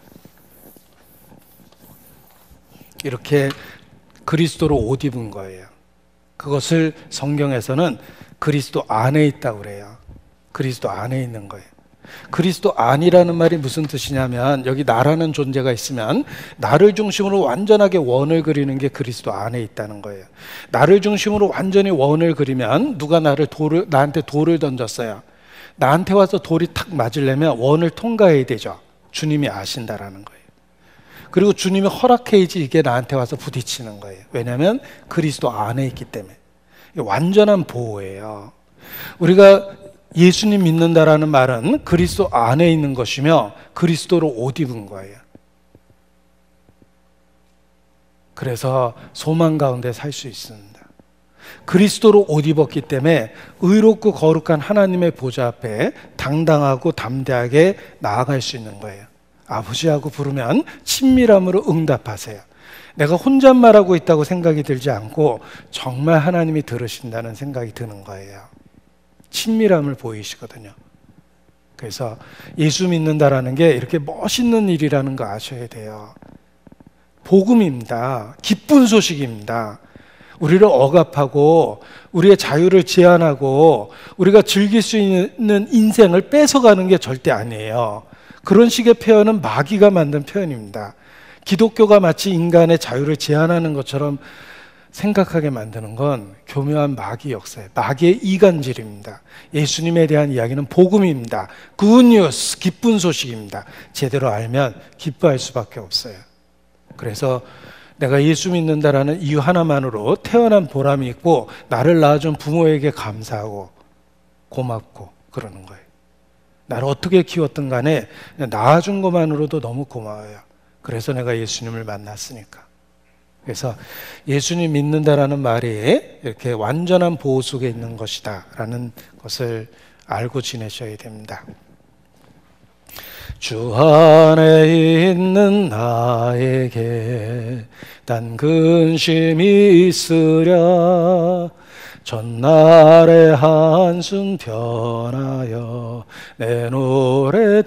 이렇게 그리스도로 옷 입은 거예요. 그것을 성경에서는 그리스도 안에 있다고 그래요. 그리스도 안에 있는 거예요. 그리스도 안이라는 말이 무슨 뜻이냐면, 여기 나라는 존재가 있으면 나를 중심으로 완전하게 원을 그리는 게 그리스도 안에 있다는 거예요. 나를 중심으로 완전히 원을 그리면, 누가 나한테 돌을 던졌어요. 나한테 와서 돌이 탁 맞으려면 원을 통과해야 되죠. 주님이 아신다라는 거예요. 그리고 주님이 허락해야지 이게 나한테 와서 부딪히는 거예요. 왜냐하면 그리스도 안에 있기 때문에. 완전한 보호예요. 우리가 예수님 믿는다라는 말은 그리스도 안에 있는 것이며 그리스도로 옷 입은 거예요. 그래서 소망 가운데 살 수 있습니다. 그리스도로 옷 입었기 때문에 의롭고 거룩한 하나님의 보좌 앞에 당당하고 담대하게 나아갈 수 있는 거예요. 아버지하고 부르면 친밀함으로 응답하세요. 내가 혼잣말하고 있다고 생각이 들지 않고 정말 하나님이 들으신다는 생각이 드는 거예요. 친밀함을 보이시거든요. 그래서 예수 믿는다라는 게 이렇게 멋있는 일이라는 거 아셔야 돼요. 복음입니다. 기쁜 소식입니다. 우리를 억압하고 우리의 자유를 제한하고 우리가 즐길 수 있는 인생을 뺏어가는 게 절대 아니에요. 그런 식의 표현은 마귀가 만든 표현입니다. 기독교가 마치 인간의 자유를 제한하는 것처럼 생각하게 만드는 건 교묘한 마귀 역사예요. 마귀의 이간질입니다. 예수님에 대한 이야기는 복음입니다. 굿뉴스, 기쁜 소식입니다. 제대로 알면 기뻐할 수밖에 없어요. 그래서 내가 예수 믿는다라는 이유 하나만으로 태어난 보람이 있고, 나를 낳아준 부모에게 감사하고 고맙고 그러는 거예요. 나를 어떻게 키웠든 간에 낳아준 것만으로도 너무 고마워요. 그래서 내가 예수님을 만났으니까. 그래서 예수님 믿는다라는 말이 이렇게 완전한 보호 속에 있는 것이다 라는 것을 알고 지내셔야 됩니다. 주 안에 있는 나에게 단 근심이 있으랴 전날의 한숨 변하여 내 노래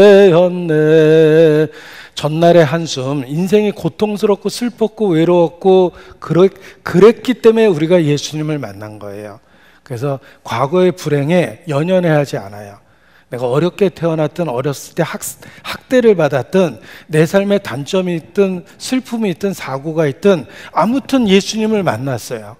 되었네. 전날의 한숨, 인생이 고통스럽고 슬펐고 외로웠고 그랬기 때문에 우리가 예수님을 만난 거예요. 그래서 과거의 불행에 연연해하지 않아요. 내가 어렵게 태어났든 어렸을 때 학대를 받았든 내 삶에 단점이 있든 슬픔이 있든 사고가 있든 아무튼 예수님을 만났어요.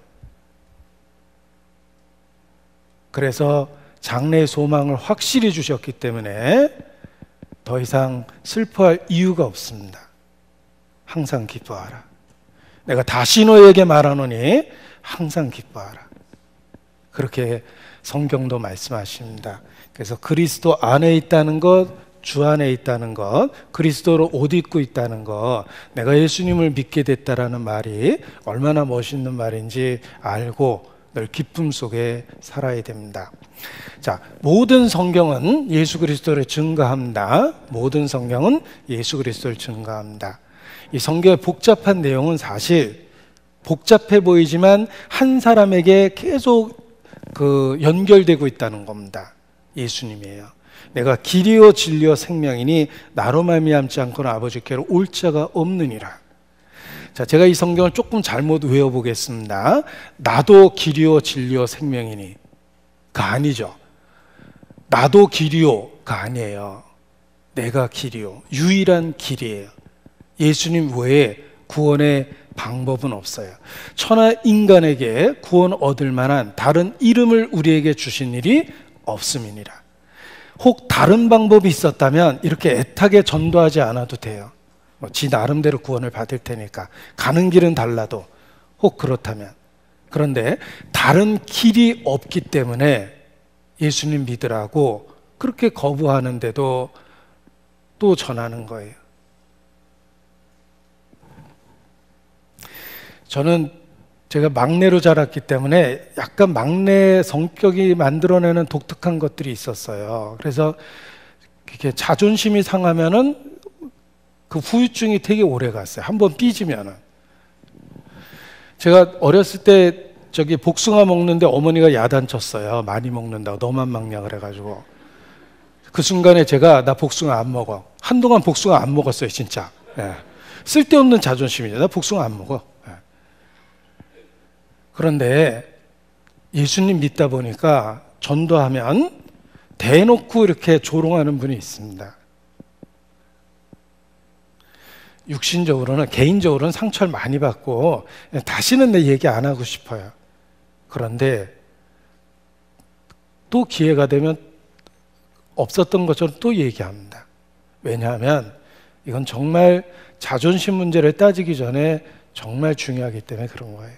그래서 장래의 소망을 확실히 주셨기 때문에 더 이상 슬퍼할 이유가 없습니다. 항상 기뻐하라. 내가 다시 너에게 말하노니 항상 기뻐하라. 그렇게 성경도 말씀하십니다. 그래서 그리스도 안에 있다는 것, 주 안에 있다는 것, 그리스도로 옷 입고 있다는 것, 내가 예수님을 믿게 됐다라는 말이 얼마나 멋있는 말인지 알고 늘 기쁨 속에 살아야 됩니다. 자, 모든 성경은 예수 그리스도를 증거합니다. 모든 성경은 예수 그리스도를 증거합니다. 이 성경의 복잡한 내용은 사실 복잡해 보이지만 한 사람에게 계속 연결되고 있다는 겁니다. 예수님이에요. 내가 길이요 진리요 생명이니 나로 말미암지 않고는 아버지께로 올 자가 없느니라. 자, 제가 이 성경을 조금 잘못 외워보겠습니다. 나도 길이요 진리요 생명이니 가 아니죠. 나도 길이요가 아니에요. 내가 길이요, 유일한 길이에요. 예수님 외에 구원의 방법은 없어요. 천하 인간에게 구원 얻을 만한 다른 이름을 우리에게 주신 일이 없음이니라. 혹 다른 방법이 있었다면 이렇게 애타게 전도하지 않아도 돼요. 지 나름대로 구원을 받을 테니까. 가는 길은 달라도 혹 그렇다면. 그런데 다른 길이 없기 때문에 예수님 믿으라고 그렇게 거부하는데도 또 전하는 거예요. 저는 제가 막내로 자랐기 때문에 약간 막내 성격이 만들어내는 독특한 것들이 있었어요. 그래서 이렇게 자존심이 상하면은 그 후유증이 되게 오래 갔어요. 한번 삐지면은. 제가 어렸을 때 복숭아 먹는데 어머니가 야단쳤어요. 많이 먹는다고. 너만 먹냐 그래가지고. 그 순간에 제가 나 복숭아 안 먹어. 한동안 복숭아 안 먹었어요, 진짜. 예. 쓸데없는 자존심이죠. 나 복숭아 안 먹어. 예. 그런데 예수님 믿다 보니까 전도하면 대놓고 이렇게 조롱하는 분이 있습니다. 육신적으로는, 개인적으로는 상처를 많이 받고 다시는 내 얘기 안 하고 싶어요. 그런데 또 기회가 되면 없었던 것처럼 또 얘기합니다. 왜냐하면 이건 정말 자존심 문제를 따지기 전에 정말 중요하기 때문에 그런 거예요.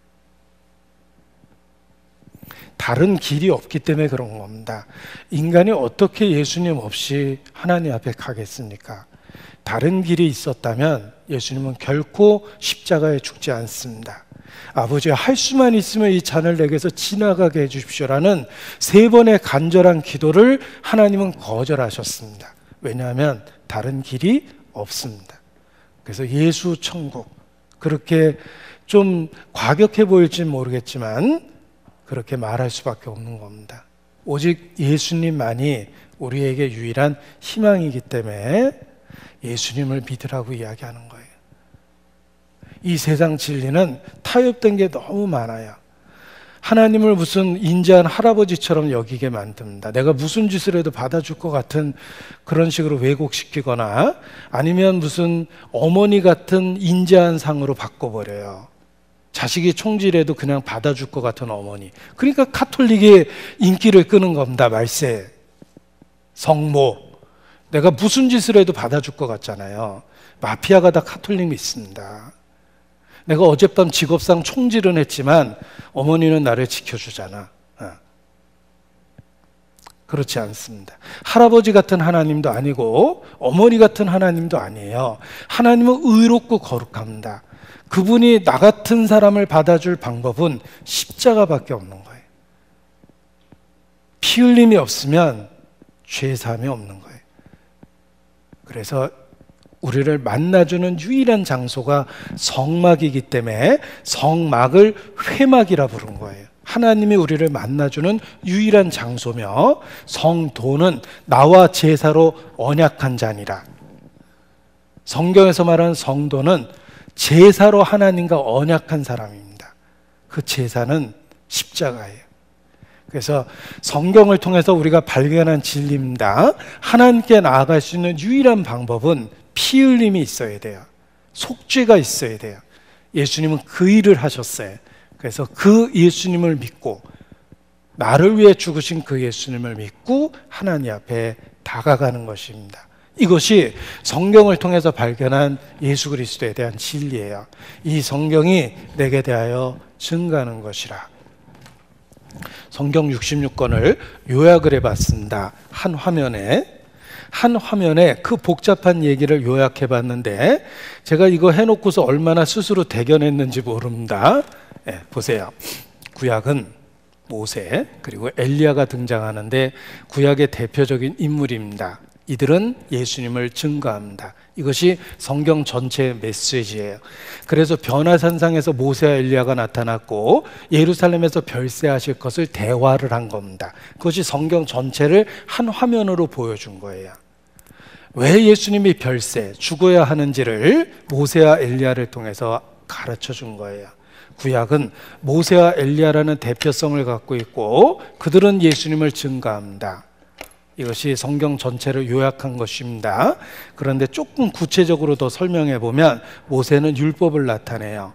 다른 길이 없기 때문에 그런 겁니다. 인간이 어떻게 예수님 없이 하나님 앞에 가겠습니까? 다른 길이 있었다면 예수님은 결코 십자가에 죽지 않습니다. 아버지, 할 수만 있으면 이 잔을 내게서 지나가게 해주십시오라는 3번의 간절한 기도를 하나님은 거절하셨습니다. 왜냐하면 다른 길이 없습니다. 그래서 예수 천국, 그렇게 좀 과격해 보일지는 모르겠지만 그렇게 말할 수밖에 없는 겁니다. 오직 예수님만이 우리에게 유일한 희망이기 때문에 예수님을 믿으라고 이야기하는 거예요. 이 세상 진리는 타협된 게 너무 많아요. 하나님을 무슨 인자한 할아버지처럼 여기게 만듭니다. 내가 무슨 짓을 해도 받아줄 것 같은 그런 식으로 왜곡시키거나 아니면 무슨 어머니 같은 인자한 상으로 바꿔버려요. 자식이 총질해도 그냥 받아줄 것 같은 어머니. 그러니까 카톨릭의 인기를 끄는 겁니다. 말세, 성모. 내가 무슨 짓을 해도 받아줄 것 같잖아요. 마피아가 다 카톨릭 믿습니다. 내가 어젯밤 직업상 총질은 했지만 어머니는 나를 지켜주잖아. 그렇지 않습니다. 할아버지 같은 하나님도 아니고 어머니 같은 하나님도 아니에요. 하나님은 의롭고 거룩합니다. 그분이 나 같은 사람을 받아줄 방법은 십자가밖에 없는 거예요. 피 흘림이 없으면 죄 사함이 없는 거예요. 그래서 우리를 만나주는 유일한 장소가 성막이기 때문에 성막을 회막이라 부른 거예요. 하나님이 우리를 만나주는 유일한 장소며, 성도는 나와 제사로 언약한 자니라. 성경에서 말하는 성도는 제사로 하나님과 언약한 사람입니다. 그 제사는 십자가예요. 그래서 성경을 통해서 우리가 발견한 진리입니다. 하나님께 나아갈 수 있는 유일한 방법은 피 흘림이 있어야 돼요. 속죄가 있어야 돼요. 예수님은 그 일을 하셨어요. 그래서 그 예수님을 믿고, 나를 위해 죽으신 그 예수님을 믿고 하나님 앞에 다가가는 것입니다. 이것이 성경을 통해서 발견한 예수 그리스도에 대한 진리예요. 이 성경이 내게 대하여 증가하는 것이라. 성경 66권을 요약을 해봤습니다. 한 화면에 그 복잡한 얘기를 요약해 봤는데, 제가 이거 해놓고서 얼마나 스스로 대견했는지 모릅니다. 보세요. 구약은 모세 그리고 엘리야가 등장하는데 구약의 대표적인 인물입니다. 이들은 예수님을 증거합니다. 이것이 성경 전체의 메시지예요. 그래서 변화산상에서 모세와 엘리야가 나타났고 예루살렘에서 별세하실 것을 대화를 한 겁니다. 그것이 성경 전체를 한 화면으로 보여준 거예요. 왜 예수님이 별세, 죽어야 하는지를 모세와 엘리야를 통해서 가르쳐 준 거예요. 구약은 모세와 엘리야라는 대표성을 갖고 있고 그들은 예수님을 증거합니다. 이것이 성경 전체를 요약한 것입니다. 그런데 조금 구체적으로 더 설명해 보면, 모세는 율법을 나타내요.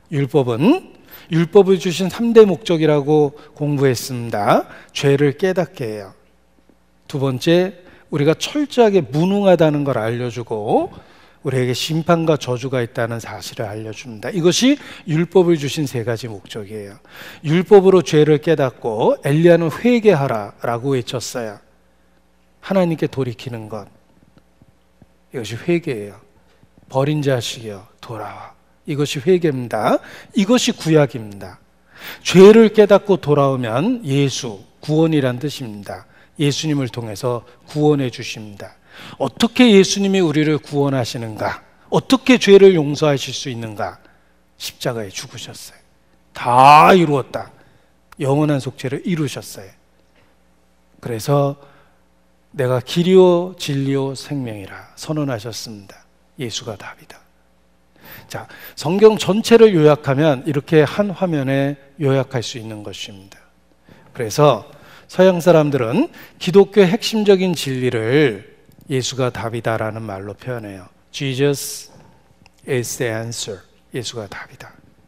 율법을 주신 3대 목적이라고 공부했습니다. 죄를 깨닫게 해요. 두 번째, 우리가 철저하게 무능하다는 걸 알려주고 우리에게 심판과 저주가 있다는 사실을 알려줍니다. 이것이 율법을 주신 세 가지 목적이에요. 율법으로 죄를 깨닫고 엘리야는 회개하라라고 외쳤어요. 하나님께 돌이키는 것, 이것이 회개예요. 버린 자식이여 돌아와, 이것이 회개입니다. 이것이 구약입니다. 죄를 깨닫고 돌아오면 예수, 구원이란 뜻입니다. 예수님을 통해서 구원해 주십니다. 어떻게 예수님이 우리를 구원하시는가? 어떻게 죄를 용서하실 수 있는가? 십자가에 죽으셨어요. 다 이루었다. 영원한 속죄를 이루셨어요. 그래서 내가 길이요 진리요 생명이라 선언하셨습니다. 예수가 답이다. 자, 성경 전체를 요약하면 이렇게 한 화면에 요약할 수 있는 것입니다. 그래서 서양 사람들은 기독교의 핵심적인 진리를 예수가 답이다라는 말로 표현해요. Jesus is the answer. 예수가 답이다.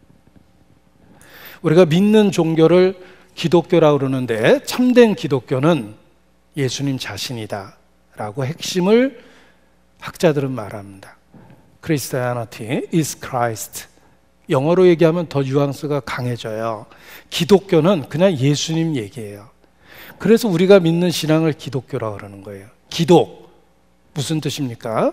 우리가 믿는 종교를 기독교라고 그러는데 참된 기독교는 예수님 자신이다 라고 핵심을 학자들은 말합니다. Christianity is Christ. 영어로 얘기하면 더 뉘앙스가 강해져요. 기독교는 그냥 예수님 얘기예요. 그래서 우리가 믿는 신앙을 기독교라고 그러는 거예요. 기독, 무슨 뜻입니까?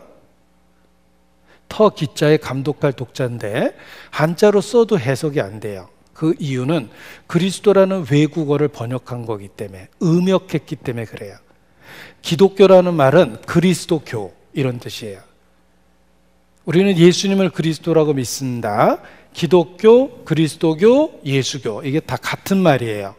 터 기자에 감독할 독자인데 한자로 써도 해석이 안 돼요. 그 이유는 그리스도라는 외국어를 번역한 거기 때문에, 음역했기 때문에 그래요. 기독교라는 말은 그리스도교 이런 뜻이에요. 우리는 예수님을 그리스도라고 믿습니다. 기독교, 그리스도교, 예수교, 이게 다 같은 말이에요.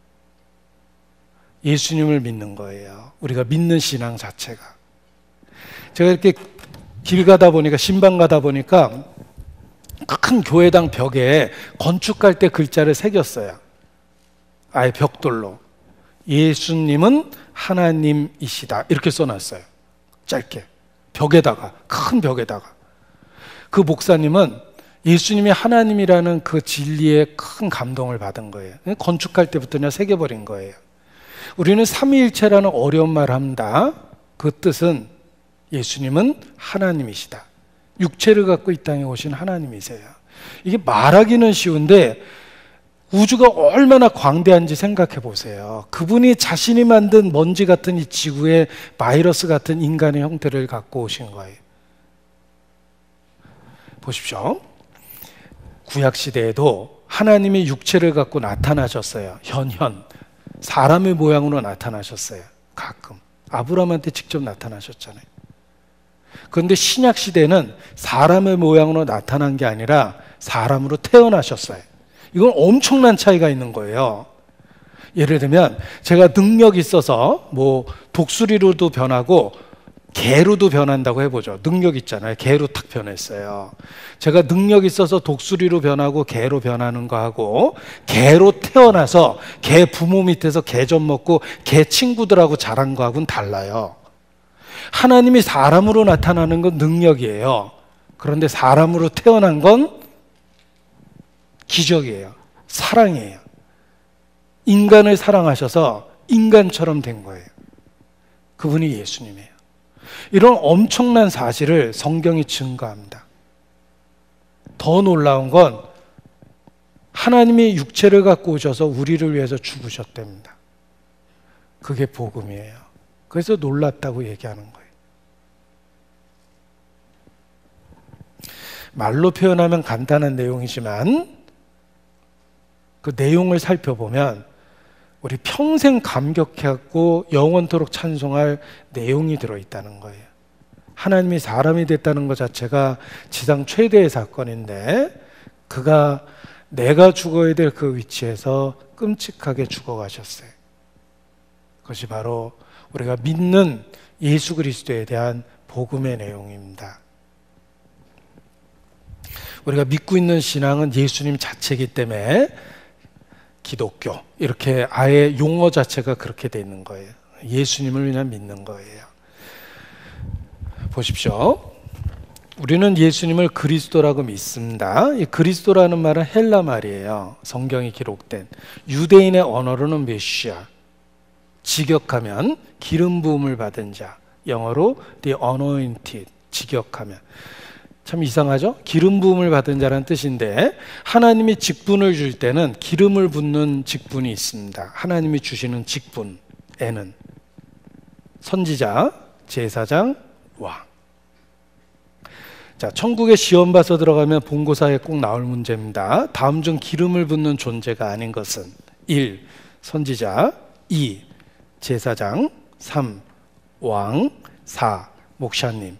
예수님을 믿는 거예요. 우리가 믿는 신앙 자체가. 제가 이렇게 길 가다 보니까, 신방 가다 보니까 큰 교회당 벽에 건축할 때 글자를 새겼어요. 아예 벽돌로. 예수님은 하나님이시다 이렇게 써놨어요. 짧게 벽에다가, 큰 벽에다가. 그 목사님은 예수님이 하나님이라는 그 진리에 큰 감동을 받은 거예요. 건축할 때부터 그냥 새겨버린 거예요. 우리는 삼위일체라는 어려운 말을 합니다. 그 뜻은 예수님은 하나님이시다. 육체를 갖고 이 땅에 오신 하나님이세요. 이게 말하기는 쉬운데 우주가 얼마나 광대한지 생각해 보세요. 그분이 자신이 만든 먼지 같은 이 지구에 바이러스 같은 인간의 형태를 갖고 오신 거예요. 보십시오. 구약 시대에도 하나님이 육체를 갖고 나타나셨어요. 사람의 모양으로 나타나셨어요. 가끔 아브라함한테 직접 나타나셨잖아요. 그런데 신약 시대는 사람의 모양으로 나타난 게 아니라 사람으로 태어나셨어요. 이건 엄청난 차이가 있는 거예요. 예를 들면 제가 능력이 있어서 뭐 독수리로도 변하고 개로도 변한다고 해보죠. 능력 있잖아요. 개로 탁 변했어요. 제가 능력이 있어서 독수리로 변하고 개로 변하는 거하고 개로 태어나서 개 부모 밑에서 개 좀 먹고 개 친구들하고 자란 거하고는 달라요. 하나님이 사람으로 나타나는 건 능력이에요. 그런데 사람으로 태어난 건 기적이에요. 사랑이에요. 인간을 사랑하셔서 인간처럼 된 거예요. 그분이 예수님이에요. 이런 엄청난 사실을 성경이 증거합니다. 더 놀라운 건 하나님이 육체를 갖고 오셔서 우리를 위해서 죽으셨답니다. 그게 복음이에요. 그래서 놀랍다고 얘기하는 거예요. 말로 표현하면 간단한 내용이지만 그 내용을 살펴보면 우리 평생 감격해갖고 영원토록 찬송할 내용이 들어있다는 거예요. 하나님이 사람이 됐다는 것 자체가 지상 최대의 사건인데 그가 내가 죽어야 될 그 위치에서 끔찍하게 죽어가셨어요. 그것이 바로 우리가 믿는 예수 그리스도에 대한 복음의 내용입니다. 우리가 믿고 있는 신앙은 예수님 자체이기 때문에 기독교 이렇게 아예 용어 자체가 그렇게 돼 있는 거예요. 예수님을 그냥 믿는 거예요. 보십시오. 우리는 예수님을 그리스도라고 믿습니다. 이 그리스도라는 말은 헬라 말이에요. 성경이 기록된 유대인의 언어로는 메시아, 직역하면 기름 부음을 받은 자, 영어로 the anointed, 직역하면 참 이상하죠? 기름 부음을 받은 자라는 뜻인데 하나님이 직분을 줄 때는 기름을 붓는 직분이 있습니다. 하나님이 주시는 직분에는 선지자, 제사장, 왕. 자, 천국에 시험 봐서 들어가면 본고사에 꼭 나올 문제입니다. 다음 중 기름을 붓는 존재가 아닌 것은 1. 선지자, 2. 제사장, 3. 왕, 4. 목사님.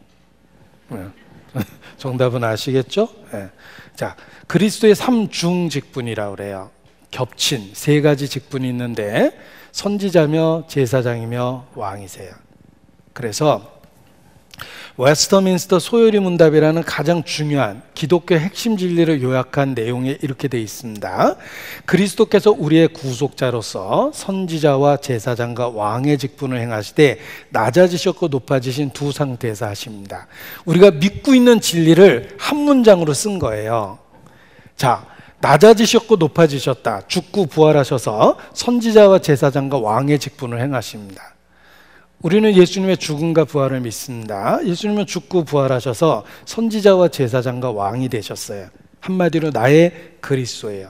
정답은 아시겠죠? 네. 자, 그리스도의 3중 직분이라고 그래요. 겹친 세 가지 직분이 있는데 선지자며 제사장이며 왕이세요. 그래서 웨스터민스터 소요리 문답이라는 가장 중요한 기독교의 핵심 진리를 요약한 내용에 이렇게 되어 있습니다. 그리스도께서 우리의 구속자로서 선지자와 제사장과 왕의 직분을 행하시되 낮아지셨고 높아지신 두 상태에서 하십니다. 우리가 믿고 있는 진리를 한 문장으로 쓴 거예요. 자, 낮아지셨고 높아지셨다. 죽고 부활하셔서 선지자와 제사장과 왕의 직분을 행하십니다. 우리는 예수님의 죽음과 부활을 믿습니다. 예수님은 죽고 부활하셔서 선지자와 제사장과 왕이 되셨어요. 한마디로 나의 그리스도예요.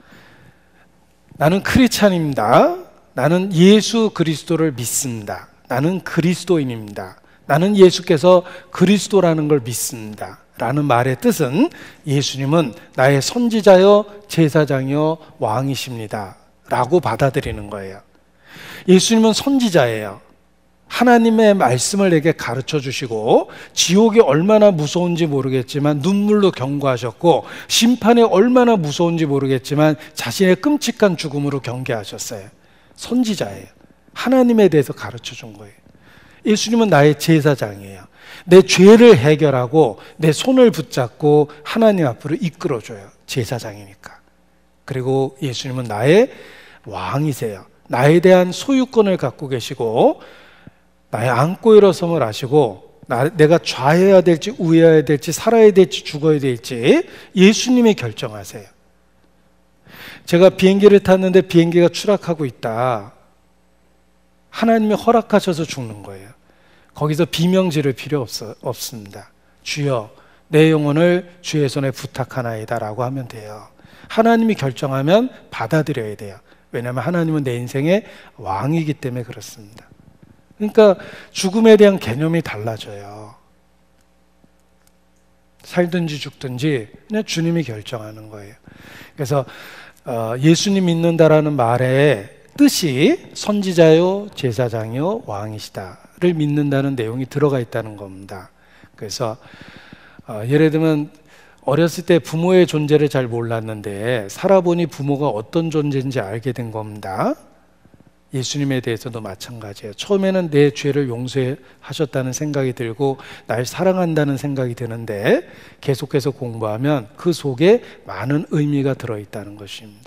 나는 크리스찬입니다. 나는 예수 그리스도를 믿습니다. 나는 그리스도인입니다. 나는 예수께서 그리스도라는 걸 믿습니다. 라는 말의 뜻은 예수님은 나의 선지자여 제사장이여 왕이십니다. 라고 받아들이는 거예요. 예수님은 선지자예요. 하나님의 말씀을 내게 가르쳐 주시고 지옥이 얼마나 무서운지 모르겠지만 눈물로 경고하셨고 심판이 얼마나 무서운지 모르겠지만 자신의 끔찍한 죽음으로 경계하셨어요. 선지자예요. 하나님에 대해서 가르쳐 준 거예요. 예수님은 나의 제사장이에요. 내 죄를 해결하고 내 손을 붙잡고 하나님 앞으로 이끌어줘요. 제사장이니까. 그리고 예수님은 나의 왕이세요. 나에 대한 소유권을 갖고 계시고 나의 안고 일어섬을 아시고 내가 좌해야 될지 우해야 될지 살아야 될지 죽어야 될지 예수님이 결정하세요. 제가 비행기를 탔는데 비행기가 추락하고 있다. 하나님이 허락하셔서 죽는 거예요. 거기서 비명 지를 필요 없습니다. 주여 내 영혼을 주의 손에 부탁하나이다 라고 하면 돼요. 하나님이 결정하면 받아들여야 돼요. 왜냐하면 하나님은 내 인생의 왕이기 때문에 그렇습니다. 그러니까 죽음에 대한 개념이 달라져요. 살든지 죽든지 그냥 주님이 결정하는 거예요. 그래서 예수님 믿는다라는 말의 뜻이 선지자요, 제사장이요, 왕이시다를 믿는다는 내용이 들어가 있다는 겁니다. 그래서 예를 들면 어렸을 때 부모의 존재를 잘 몰랐는데 살아보니 부모가 어떤 존재인지 알게 된 겁니다. 예수님에 대해서도 마찬가지예요. 처음에는 내 죄를 용서하셨다는 생각이 들고 날 사랑한다는 생각이 드는데 계속해서 공부하면 그 속에 많은 의미가 들어있다는 것입니다.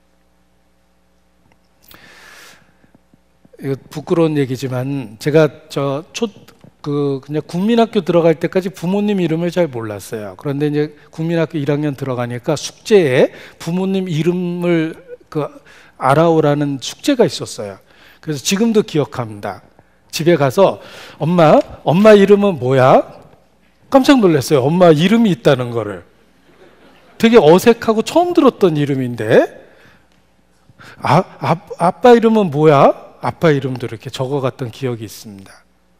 이거 부끄러운 얘기지만 제가 그냥 국민학교 들어갈 때까지 부모님 이름을 잘 몰랐어요. 그런데 이제 국민학교 1학년 들어가니까 숙제에 부모님 이름을 알아오라는 숙제가 있었어요. 그래서 지금도 기억합니다. 집에 가서 엄마 이름은 뭐야? 깜짝 놀랐어요. 엄마 이름이 있다는 거를. 되게 어색하고 처음 들었던 이름인데 아빠 이름은 뭐야? 아빠 이름도 이렇게 적어갔던 기억이 있습니다.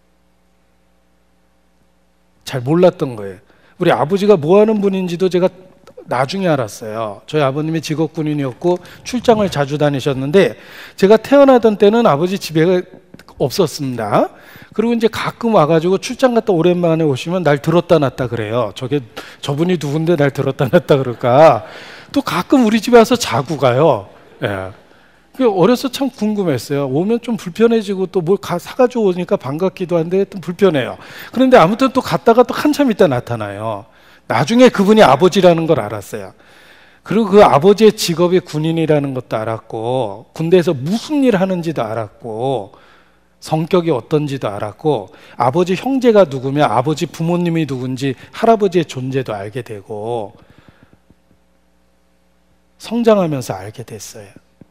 잘 몰랐던 거예요. 우리 아버지가 뭐 하는 분인지도 제가 나중에 알았어요. 저희 아버님이 직업군인이었고 출장을 자주 다니셨는데 제가 태어나던 때는 아버지 집에 없었습니다. 그리고 이제 가끔 와가지고 출장 갔다 오랜만에 오시면 날 들었다 놨다 그래요. 저분이 누군데 날 들었다 놨다 그럴까. 또 가끔 우리 집에 와서 자고 가요. 예. 어려서 참 궁금했어요. 오면 좀 불편해지고 또 뭘 사가지고 오니까 반갑기도 한데 또 불편해요. 그런데 아무튼 또 갔다가 또 한참 있다 나타나요. 나중에 그분이 아버지라는 걸 알았어요. 그리고 그 아버지의 직업이 군인이라는 것도 알았고 군대에서 무슨 일 하는지도 알았고 성격이 어떤지도 알았고 아버지 형제가 누구며 아버지 부모님이 누군지 할아버지의 존재도 알게 되고 성장하면서 알게 됐어요.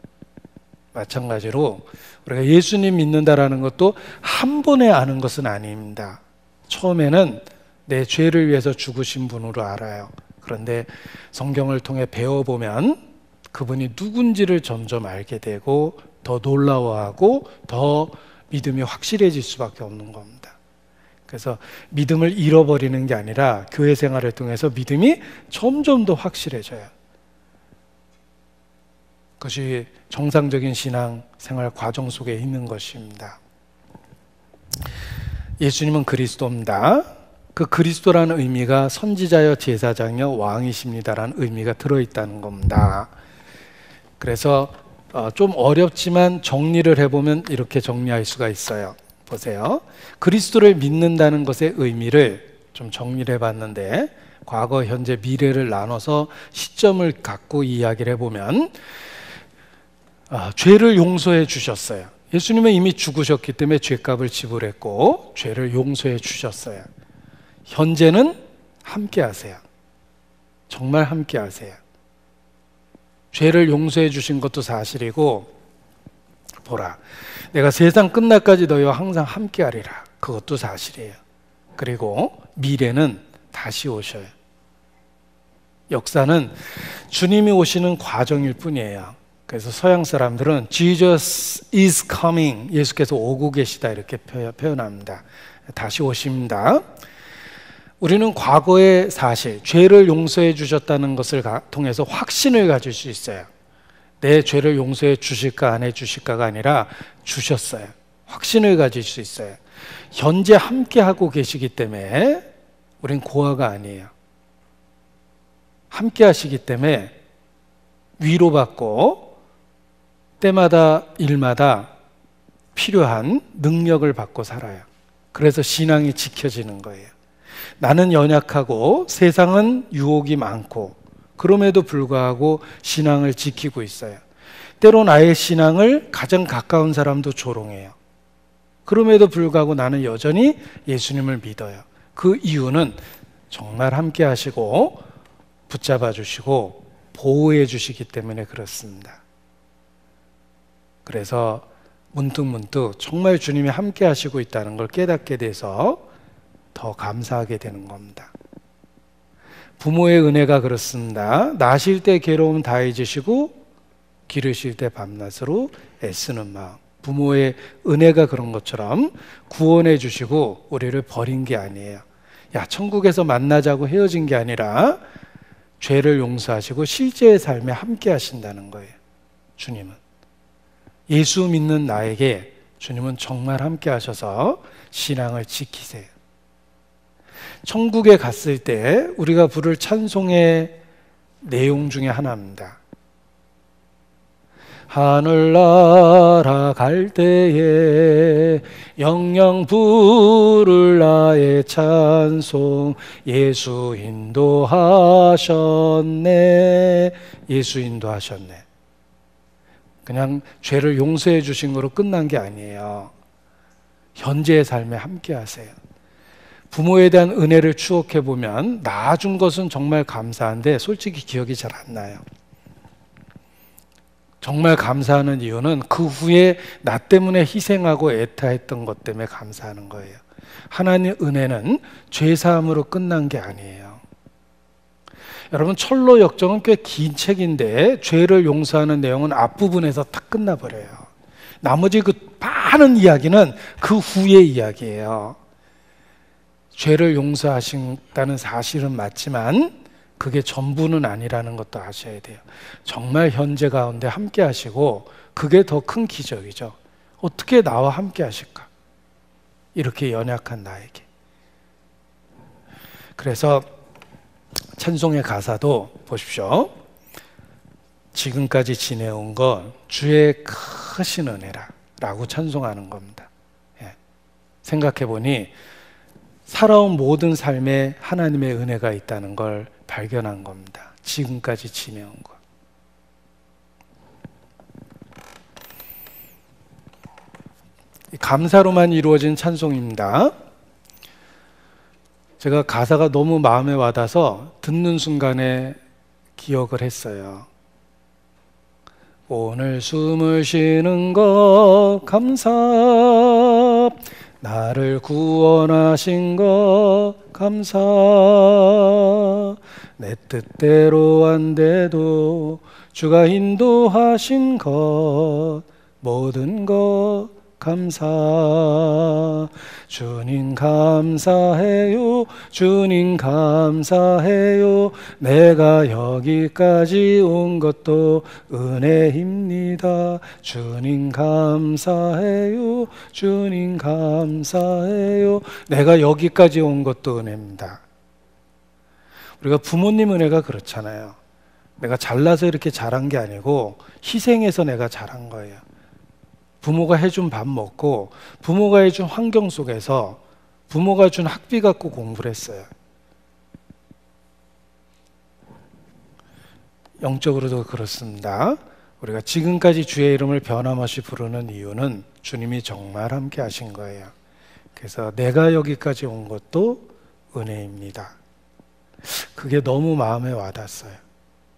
마찬가지로 우리가 예수님 믿는다라는 것도 한 번에 아는 것은 아닙니다. 처음에는 내 죄를 위해서 죽으신 분으로 알아요. 그런데 성경을 통해 배워보면 그분이 누군지를 점점 알게 되고 더 놀라워하고 더 믿음이 확실해질 수밖에 없는 겁니다. 그래서 믿음을 잃어버리는 게 아니라 교회 생활을 통해서 믿음이 점점 더 확실해져요. 그것이 정상적인 신앙 생활 과정 속에 있는 것입니다. 예수님은 그리스도입니다. 그 그리스도라는 의미가 선지자여 제사장여 왕이십니다라는 의미가 들어있다는 겁니다. 그래서 좀 어렵지만 정리를 해보면 이렇게 정리할 수가 있어요. 보세요. 그리스도를 믿는다는 것의 의미를 좀 정리를 해봤는데 과거, 현재, 미래를 나눠서 시점을 갖고 이야기를 해보면 죄를 용서해 주셨어요. 예수님은 이미 죽으셨기 때문에 죄값을 지불했고 죄를 용서해 주셨어요. 현재는 함께 하세요. 정말 함께 하세요. 죄를 용서해 주신 것도 사실이고 보라 내가 세상 끝날까지 너희와 항상 함께 하리라. 그것도 사실이에요. 그리고 미래는 다시 오셔요. 역사는 주님이 오시는 과정일 뿐이에요. 그래서 서양 사람들은 Jesus is coming, 예수께서 오고 계시다 이렇게 표현합니다. 다시 오십니다. 우리는 과거의 사실, 죄를 용서해 주셨다는 것을 통해서 확신을 가질 수 있어요. 내 죄를 용서해 주실까 안 해 주실까가 아니라 주셨어요. 확신을 가질 수 있어요. 현재 함께 하고 계시기 때문에 우린 고아가 아니에요. 함께 하시기 때문에 위로받고 때마다 일마다 필요한 능력을 받고 살아요. 그래서 신앙이 지켜지는 거예요. 나는 연약하고 세상은 유혹이 많고 그럼에도 불구하고 신앙을 지키고 있어요. 때로 나의 신앙을 가장 가까운 사람도 조롱해요. 그럼에도 불구하고 나는 여전히 예수님을 믿어요. 그 이유는 정말 함께 하시고 붙잡아 주시고 보호해 주시기 때문에 그렇습니다. 그래서 문득문득 정말 주님이 함께 하시고 있다는 걸 깨닫게 돼서 더 감사하게 되는 겁니다. 부모의 은혜가 그렇습니다. 나실 때 괴로움 다 잊으시고 기르실 때 밤낮으로 애쓰는 마음. 부모의 은혜가 그런 것처럼 구원해 주시고 우리를 버린 게 아니에요. 야, 천국에서 만나자고 헤어진 게 아니라 죄를 용서하시고 실제의 삶에 함께 하신다는 거예요. 주님은 예수 믿는 나에게 주님은 정말 함께 하셔서 신앙을 지키세요. 천국에 갔을 때 우리가 부를 찬송의 내용 중에 하나입니다. 하늘나라 갈 때에 영영 부를 나의 찬송 예수 인도하셨네. 예수 인도하셨네. 그냥 죄를 용서해 주신 거로 끝난 게 아니에요. 현재의 삶에 함께 하세요. 부모에 대한 은혜를 추억해 보면 낳아준 것은 정말 감사한데 솔직히 기억이 잘 안 나요. 정말 감사하는 이유는 그 후에 나 때문에 희생하고 애타했던 것 때문에 감사하는 거예요. 하나님의 은혜는 죄사함으로 끝난 게 아니에요. 여러분, 철로 역정은 꽤 긴 책인데 죄를 용서하는 내용은 앞부분에서 딱 끝나버려요. 나머지 그 많은 이야기는 그 후의 이야기예요. 죄를 용서하신다는 사실은 맞지만 그게 전부는 아니라는 것도 아셔야 돼요. 정말 현재 가운데 함께 하시고 그게 더 큰 기적이죠. 어떻게 나와 함께 하실까? 이렇게 연약한 나에게. 그래서 찬송의 가사도 보십시오. 지금까지 지내온 건 주의 크신 은혜라 라고 찬송하는 겁니다. 예. 생각해보니 살아온 모든 삶에 하나님의 은혜가 있다는 걸 발견한 겁니다. 지금까지 지내온 것. 감사로만 이루어진 찬송입니다. 제가 가사가 너무 마음에 와닿아서 듣는 순간에 기억을 했어요. 오늘 숨을 쉬는 것 감사, 나를 구원하신 것 감사, 내 뜻대로 안 돼도 주가 인도하신 것 모든 것 감사. 주님 감사해요, 주님 감사해요, 내가 여기까지 온 것도 은혜입니다. 주님 감사해요, 주님 감사해요, 내가 여기까지 온 것도 은혜입니다. 우리가 부모님 은혜가 그렇잖아요. 내가 잘나서 이렇게 자란 게 아니고 희생해서 내가 자란 거예요. 부모가 해준 밥 먹고 부모가 해준 환경 속에서 부모가 준 학비 갖고 공부를 했어요. 영적으로도 그렇습니다. 우리가 지금까지 주의 이름을 변함없이 부르는 이유는 주님이 정말 함께 하신 거예요. 그래서 내가 여기까지 온 것도 은혜입니다. 그게 너무 마음에 와닿았어요.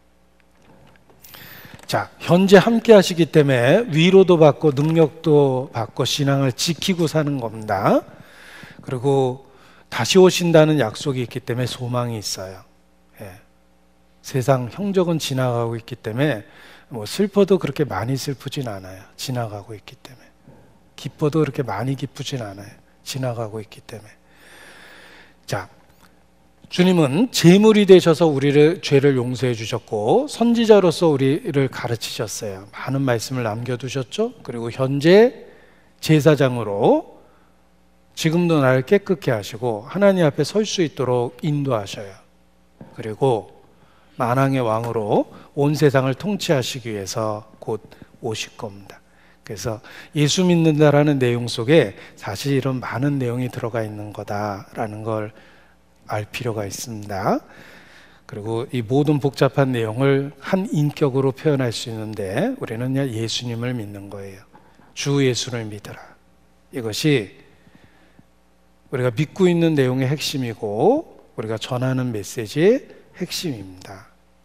자, 현재 함께 하시기 때문에 위로도 받고 능력도 받고 신앙을 지키고 사는 겁니다. 그리고 다시 오신다는 약속이 있기 때문에 소망이 있어요. 예. 세상 형적은 지나가고 있기 때문에 뭐 슬퍼도 그렇게 많이 슬프진 않아요. 지나가고 있기 때문에. 기뻐도 그렇게 많이 기쁘진 않아요. 지나가고 있기 때문에. 자, 주님은 제물이 되셔서 우리를 죄를 용서해 주셨고 선지자로서 우리를 가르치셨어요. 많은 말씀을 남겨두셨죠. 그리고 현재 제사장으로 지금도 나를 깨끗게 하시고 하나님 앞에 설 수 있도록 인도하셔요. 그리고 만왕의 왕으로 온 세상을 통치하시기 위해서 곧 오실 겁니다. 그래서 예수 믿는다라는 내용 속에 사실 이런 많은 내용이 들어가 있는 거다라는 걸 알 필요가 있습니다. 그리고 이 모든 복잡한 내용을 한 인격으로 표현할 수 있는데 우리는 그냥 예수님을 믿는 거예요. 주 예수를 믿으라. 이것이 우리가 믿고 있는 내용의 핵심이고 우리가 전하는 메시지의 핵심입니다.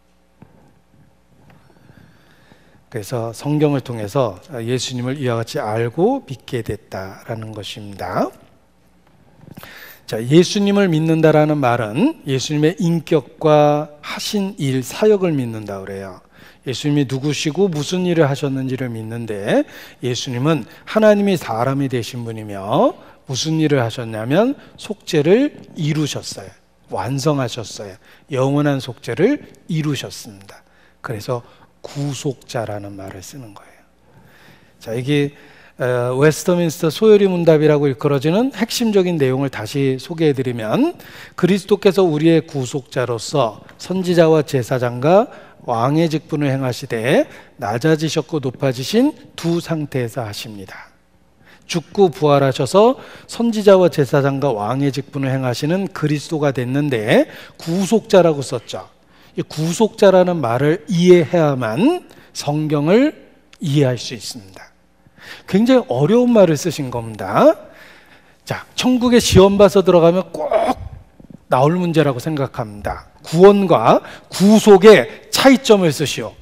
그래서 성경을 통해서 예수님을 이와 같이 알고 믿게 됐다라는 것입니다. 자, 예수님을 믿는다라는 말은 예수님의 인격과 하신 일, 사역을 믿는다 그래요. 예수님이 누구시고 무슨 일을 하셨는지를 믿는데 예수님은 하나님이 사람이 되신 분이며 무슨 일을 하셨냐면 속죄를 이루셨어요. 완성하셨어요. 영원한 속죄를 이루셨습니다. 그래서 구속자라는 말을 쓰는 거예요. 자, 이게 웨스터민스터 소요리 문답이라고 일컬어지는 핵심적인 내용을 다시 소개해드리면, 그리스도께서 우리의 구속자로서 선지자와 제사장과 왕의 직분을 행하시되 낮아지셨고 높아지신 두 상태에서 하십니다. 죽고 부활하셔서 선지자와 제사장과 왕의 직분을 행하시는 그리스도가 됐는데 구속자라고 썼죠. 이 구속자라는 말을 이해해야만 성경을 이해할 수 있습니다. 굉장히 어려운 말을 쓰신 겁니다. 자, 천국에 시험 봐서 들어가면 꼭 나올 문제라고 생각합니다. 구원과 구속의 차이점을 쓰시오.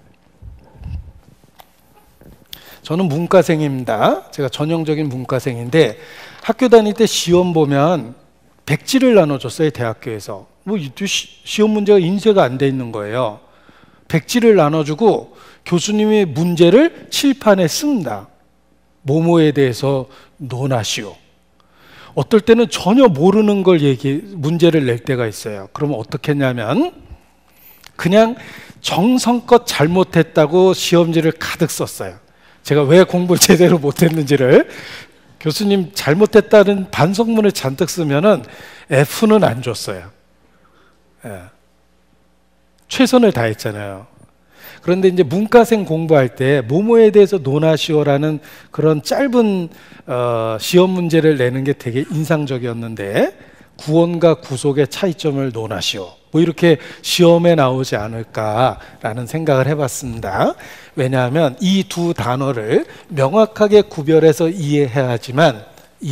저는 문과생입니다. 제가 전형적인 문과생인데 학교 다닐 때 시험 보면 백지를 나눠줬어요. 대학교에서. 뭐 시험 문제가 인쇄가 안 돼 있는 거예요. 백지를 나눠주고 교수님이 문제를 칠판에 씁니다. 뭐뭐에 대해서 논하시오. 어떨 때는 전혀 모르는 걸 문제를 낼 때가 있어요. 그러면 어떻게 했냐면 그냥 정성껏 잘못했다고 시험지를 가득 썼어요. 제가 왜 공부를 제대로 못했는지를. 교수님 잘못했다는 반성문을 잔뜩 쓰면은 F는 안 줬어요. 예. 최선을 다했잖아요. 그런데 이제 문과생 공부할 때 뭐뭐에 대해서 논하시오라는 그런 짧은 시험 문제를 내는 게 되게 인상적이었는데, 구원과 구속의 차이점을 논하시오, 뭐 이렇게 시험에 나오지 않을까라는 생각을 해봤습니다. 왜냐하면 이 두 단어를 명확하게 구별해서 이해해야지만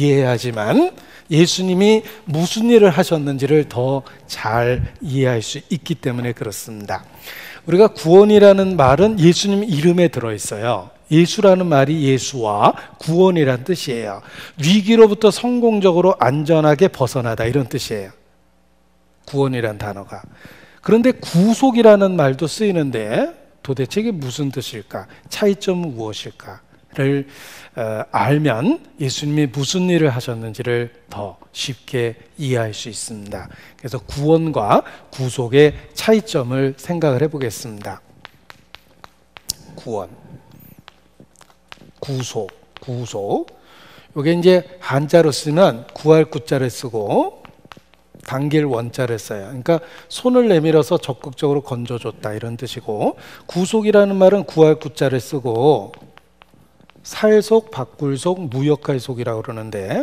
예수님이 무슨 일을 하셨는지를 더 잘 이해할 수 있기 때문에 그렇습니다. 우리가 구원이라는 말은 예수님 이름에 들어있어요. 예수라는 말이 예수와 구원이란 뜻이에요. 위기로부터 성공적으로 안전하게 벗어나다, 이런 뜻이에요. 구원이란 단어가. 그런데 구속이라는 말도 쓰이는데 도대체 이게 무슨 뜻일까? 차이점은 무엇일까를 알면 예수님이 무슨 일을 하셨는지를 더 쉽게 이해할 수 있습니다. 그래서 구원과 구속의 차이점을 생각을 해보겠습니다. 구원, 구속. 이게 이제 한자로 쓰면 구할 구자를 쓰고 당길 원자를 써요. 그러니까 손을 내밀어서 적극적으로 건져줬다, 이런 뜻이고, 구속이라는 말은 구할 구자를 쓰고 살속, 바꿀속, 무역할 속이라고 그러는데,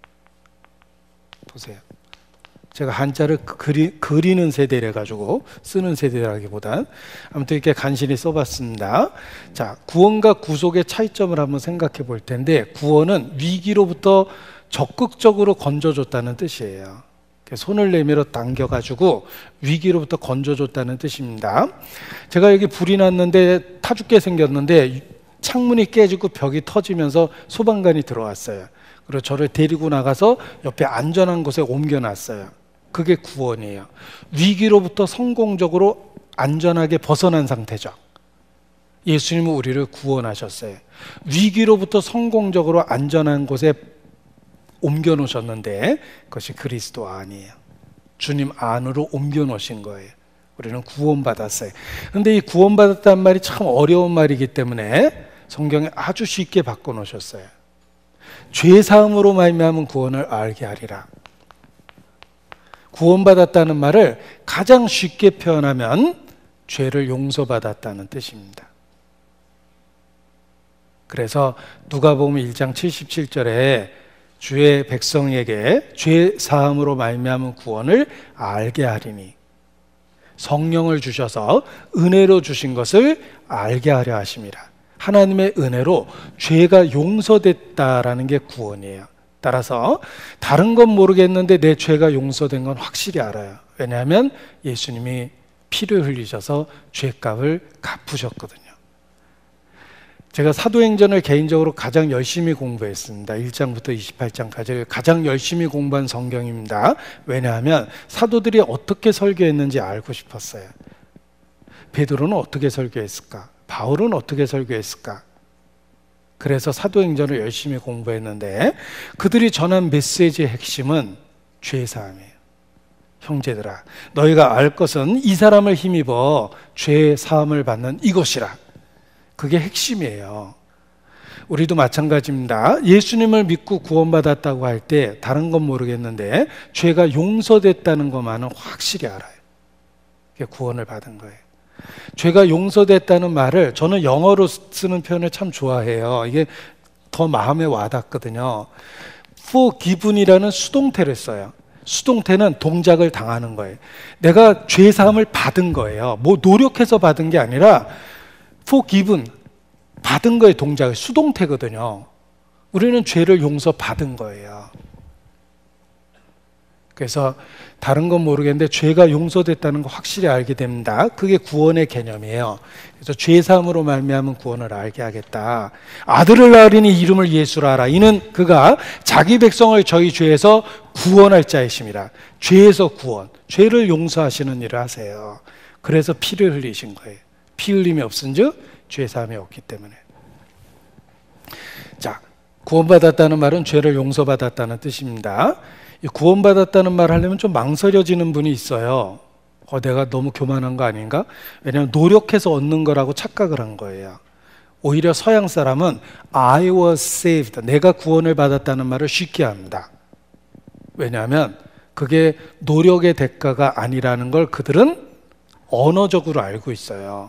보세요. 제가 한자를 그리는 세대래 가지고 쓰는 세대라기보단 아무튼 이렇게 간신히 써봤습니다. 자, 구원과 구속의 차이점을 한번 생각해 볼 텐데, 구원은 위기로부터 적극적으로 건져줬다는 뜻이에요. 손을 내밀어 당겨가지고 위기로부터 건져줬다는 뜻입니다. 제가 여기 불이 났는데 타 죽게 생겼는데 창문이 깨지고 벽이 터지면서 소방관이 들어왔어요. 그리고 저를 데리고 나가서 옆에 안전한 곳에 옮겨놨어요. 그게 구원이에요. 위기로부터 성공적으로 안전하게 벗어난 상태죠. 예수님은 우리를 구원하셨어요. 위기로부터 성공적으로 안전한 곳에 옮겨 놓으셨는데 그것이 그리스도 안이에요. 주님 안으로 옮겨 놓으신 거예요. 우리는 구원받았어요. 그런데 이 구원받았다는 말이 참 어려운 말이기 때문에 성경에 아주 쉽게 바꿔 놓으셨어요. 죄사함으로 말미암은 구원을 알게 하리라. 구원받았다는 말을 가장 쉽게 표현하면 죄를 용서받았다는 뜻입니다. 그래서 누가복음 1장 77절에 주의 백성에게 죄 사함으로 말미암은 구원을 알게 하리니, 성령을 주셔서 은혜로 주신 것을 알게 하려 하심이라. 하나님의 은혜로 죄가 용서됐다라는 게 구원이에요. 따라서 다른 건 모르겠는데 내 죄가 용서된 건 확실히 알아요. 왜냐하면 예수님이 피를 흘리셔서 죄값을 갚으셨거든요. 제가 사도행전을 개인적으로 가장 열심히 공부했습니다. 1장부터 28장까지 가장 열심히 공부한 성경입니다. 왜냐하면 사도들이 어떻게 설교했는지 알고 싶었어요. 베드로는 어떻게 설교했을까? 바울은 어떻게 설교했을까? 그래서 사도행전을 열심히 공부했는데 그들이 전한 메시지의 핵심은 죄사함이에요. 형제들아, 너희가 알 것은 이 사람을 힘입어 죄 사함을 받는 이것이라. 그게 핵심이에요. 우리도 마찬가지입니다. 예수님을 믿고 구원받았다고 할 때 다른 건 모르겠는데 죄가 용서됐다는 것만은 확실히 알아요. 그게 구원을 받은 거예요. 죄가 용서됐다는 말을 저는 영어로 쓰는 표현을 참 좋아해요. 이게 더 마음에 와닿거든요. forgiven이라는 수동태를 써요. 수동태는 동작을 당하는 거예요. 내가 죄사함을 받은 거예요. 뭐 노력해서 받은 게 아니라 forgiven, 받은 거의 동작이 수동태거든요. 우리는 죄를 용서받은 거예요. 그래서 다른 건 모르겠는데 죄가 용서됐다는 거 확실히 알게 됩니다. 그게 구원의 개념이에요. 그래서 죄사함으로 말미암은 구원을 알게 하겠다. 아들을 낳으리니 이름을 예수라 하라. 이는 그가 자기 백성을 저희 죄에서 구원할 자이심이라. 죄에서 구원, 죄를 용서하시는 일을 하세요. 그래서 피를 흘리신 거예요. 피 흘림이 없은즉 죄사함이 없기 때문에. 자, 구원받았다는 말은 죄를 용서받았다는 뜻입니다. 구원받았다는 말 하려면 좀 망설여지는 분이 있어요. 내가 너무 교만한 거 아닌가? 왜냐하면 노력해서 얻는 거라고 착각을 한 거예요. 오히려 서양 사람은 I was saved, 내가 구원을 받았다는 말을 쉽게 합니다. 왜냐하면 그게 노력의 대가가 아니라는 걸 그들은 언어적으로 알고 있어요.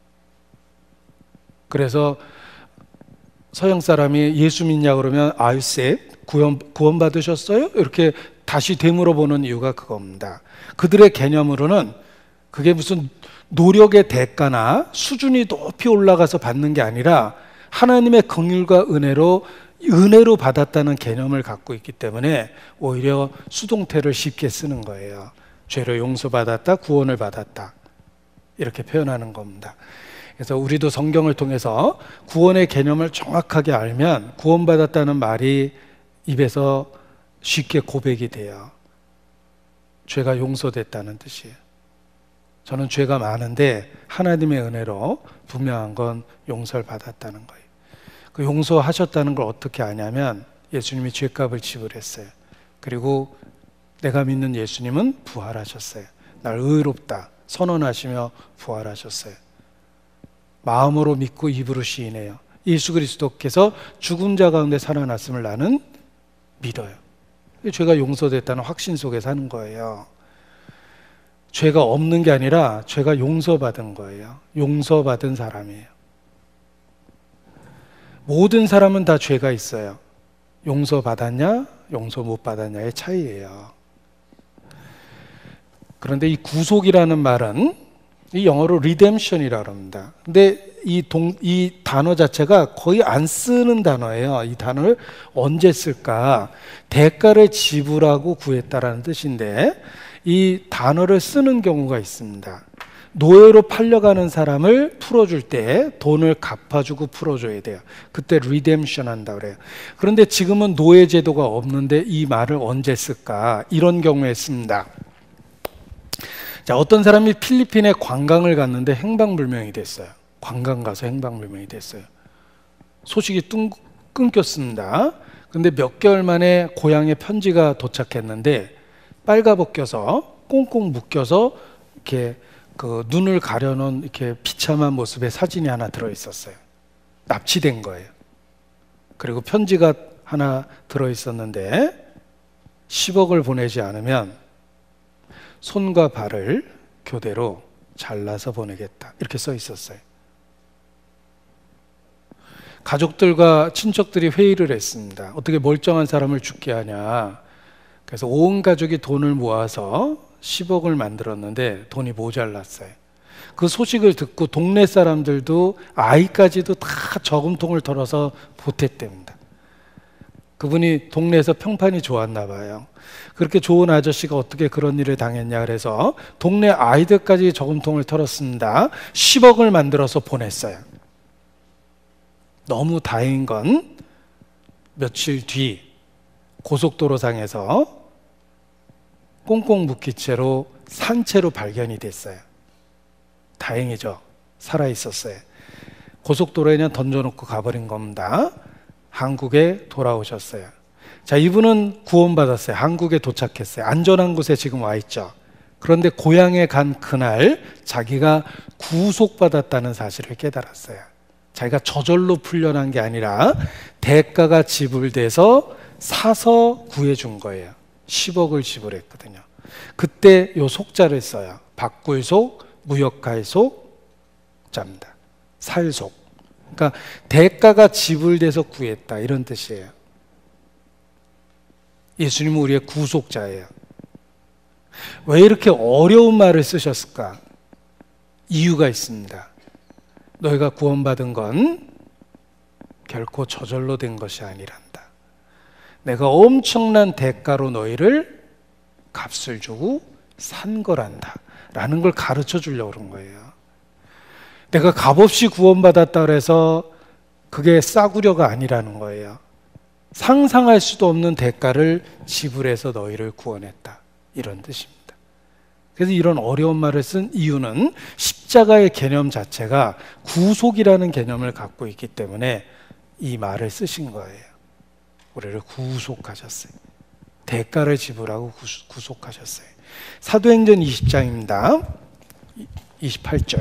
그래서 서양 사람이 예수 믿냐 그러면 Are you saved? 구원 받으셨어요? 이렇게 다시 되물어보는 이유가 그겁니다. 그들의 개념으로는 그게 무슨 노력의 대가나 수준이 높이 올라가서 받는 게 아니라 하나님의 긍휼과 은혜로 받았다는 개념을 갖고 있기 때문에 오히려 수동태를 쉽게 쓰는 거예요. 죄를 용서받았다, 구원을 받았다, 이렇게 표현하는 겁니다. 그래서 우리도 성경을 통해서 구원의 개념을 정확하게 알면 구원받았다는 말이 입에서 쉽게 고백이 돼요. 죄가 용서됐다는 뜻이에요. 저는 죄가 많은데 하나님의 은혜로 분명한 건 용서를 받았다는 거예요. 그 용서하셨다는 걸 어떻게 아냐면 예수님이 죄값을 지불했어요. 그리고 내가 믿는 예수님은 부활하셨어요. 날 의롭다 선언하시며 부활하셨어요. 마음으로 믿고 입으로 시인해요. 예수 그리스도께서 죽은 자 가운데 살아났음을 나는 믿어요. 죄가 용서됐다는 확신 속에 사는 거예요. 죄가 없는 게 아니라 죄가 용서받은 거예요. 용서받은 사람이에요. 모든 사람은 다 죄가 있어요. 용서받았냐, 용서 못 받았냐의 차이예요. 그런데 이 구속이라는 말은 이 영어로 redemption이라고 합니다. 근데 이 단어 자체가 거의 안 쓰는 단어예요. 이 단어를 언제 쓸까? 대가를 지불하고 구했다라는 뜻인데 이 단어를 쓰는 경우가 있습니다. 노예로 팔려가는 사람을 풀어줄 때 돈을 갚아주고 풀어줘야 돼요. 그때 redemption 한다고 그래요. 그런데 지금은 노예 제도가 없는데 이 말을 언제 쓸까? 이런 경우에 씁니다. 자, 어떤 사람이 필리핀에 관광을 갔는데 행방불명이 됐어요. 관광 가서 행방불명이 됐어요. 소식이 끊겼습니다. 그런데 몇 개월 만에 고향에 편지가 도착했는데 빨가벗겨서 꽁꽁 묶여서 이렇게 그 눈을 가려놓은 이렇게 비참한 모습의 사진이 하나 들어 있었어요. 납치된 거예요. 그리고 편지가 하나 들어 있었는데 10억을 보내지 않으면 손과 발을 교대로 잘라서 보내겠다, 이렇게 써 있었어요. 가족들과 친척들이 회의를 했습니다. 어떻게 멀쩡한 사람을 죽게 하냐. 그래서 온 가족이 돈을 모아서 10억을 만들었는데 돈이 모자랐어요. 그 소식을 듣고 동네 사람들도 아이까지도 다 저금통을 털어서 보탰답니다. 그분이 동네에서 평판이 좋았나 봐요. 그렇게 좋은 아저씨가 어떻게 그런 일을 당했냐 그래서 동네 아이들까지 저금통을 털었습니다. 10억을 만들어서 보냈어요. 너무 다행인 건 며칠 뒤 고속도로상에서 꽁꽁 묶인 채로 산채로 발견이 됐어요. 다행이죠. 살아있었어요. 고속도로에 그냥 던져놓고 가버린 겁니다. 한국에 돌아오셨어요. 자, 이분은 구원받았어요. 한국에 도착했어요. 안전한 곳에 지금 와 있죠. 그런데 고향에 간 그날 자기가 구속받았다는 사실을 깨달았어요. 자기가 저절로 풀려난 게 아니라 대가가 지불돼서 사서 구해준 거예요. 10억을 지불했거든요. 그때 요 속자를 써요. 바꿀속, 무역할 속자입니다. 살속. 그러니까 대가가 지불돼서 구했다, 이런 뜻이에요. 예수님은 우리의 구속자예요. 왜 이렇게 어려운 말을 쓰셨을까? 이유가 있습니다. 너희가 구원받은 건 결코 저절로 된 것이 아니란다. 내가 엄청난 대가로 너희를 값을 주고 산 거란다 라는 걸 가르쳐 주려고 그런 거예요. 내가 값없이 구원받았다 그래서 그게 싸구려가 아니라는 거예요. 상상할 수도 없는 대가를 지불해서 너희를 구원했다, 이런 뜻입니다. 그래서 이런 어려운 말을 쓴 이유는 십자가의 개념 자체가 구속이라는 개념을 갖고 있기 때문에 이 말을 쓰신 거예요. 우리를 구속하셨어요. 대가를 지불하고 구속하셨어요. 사도행전 20장입니다. 28절.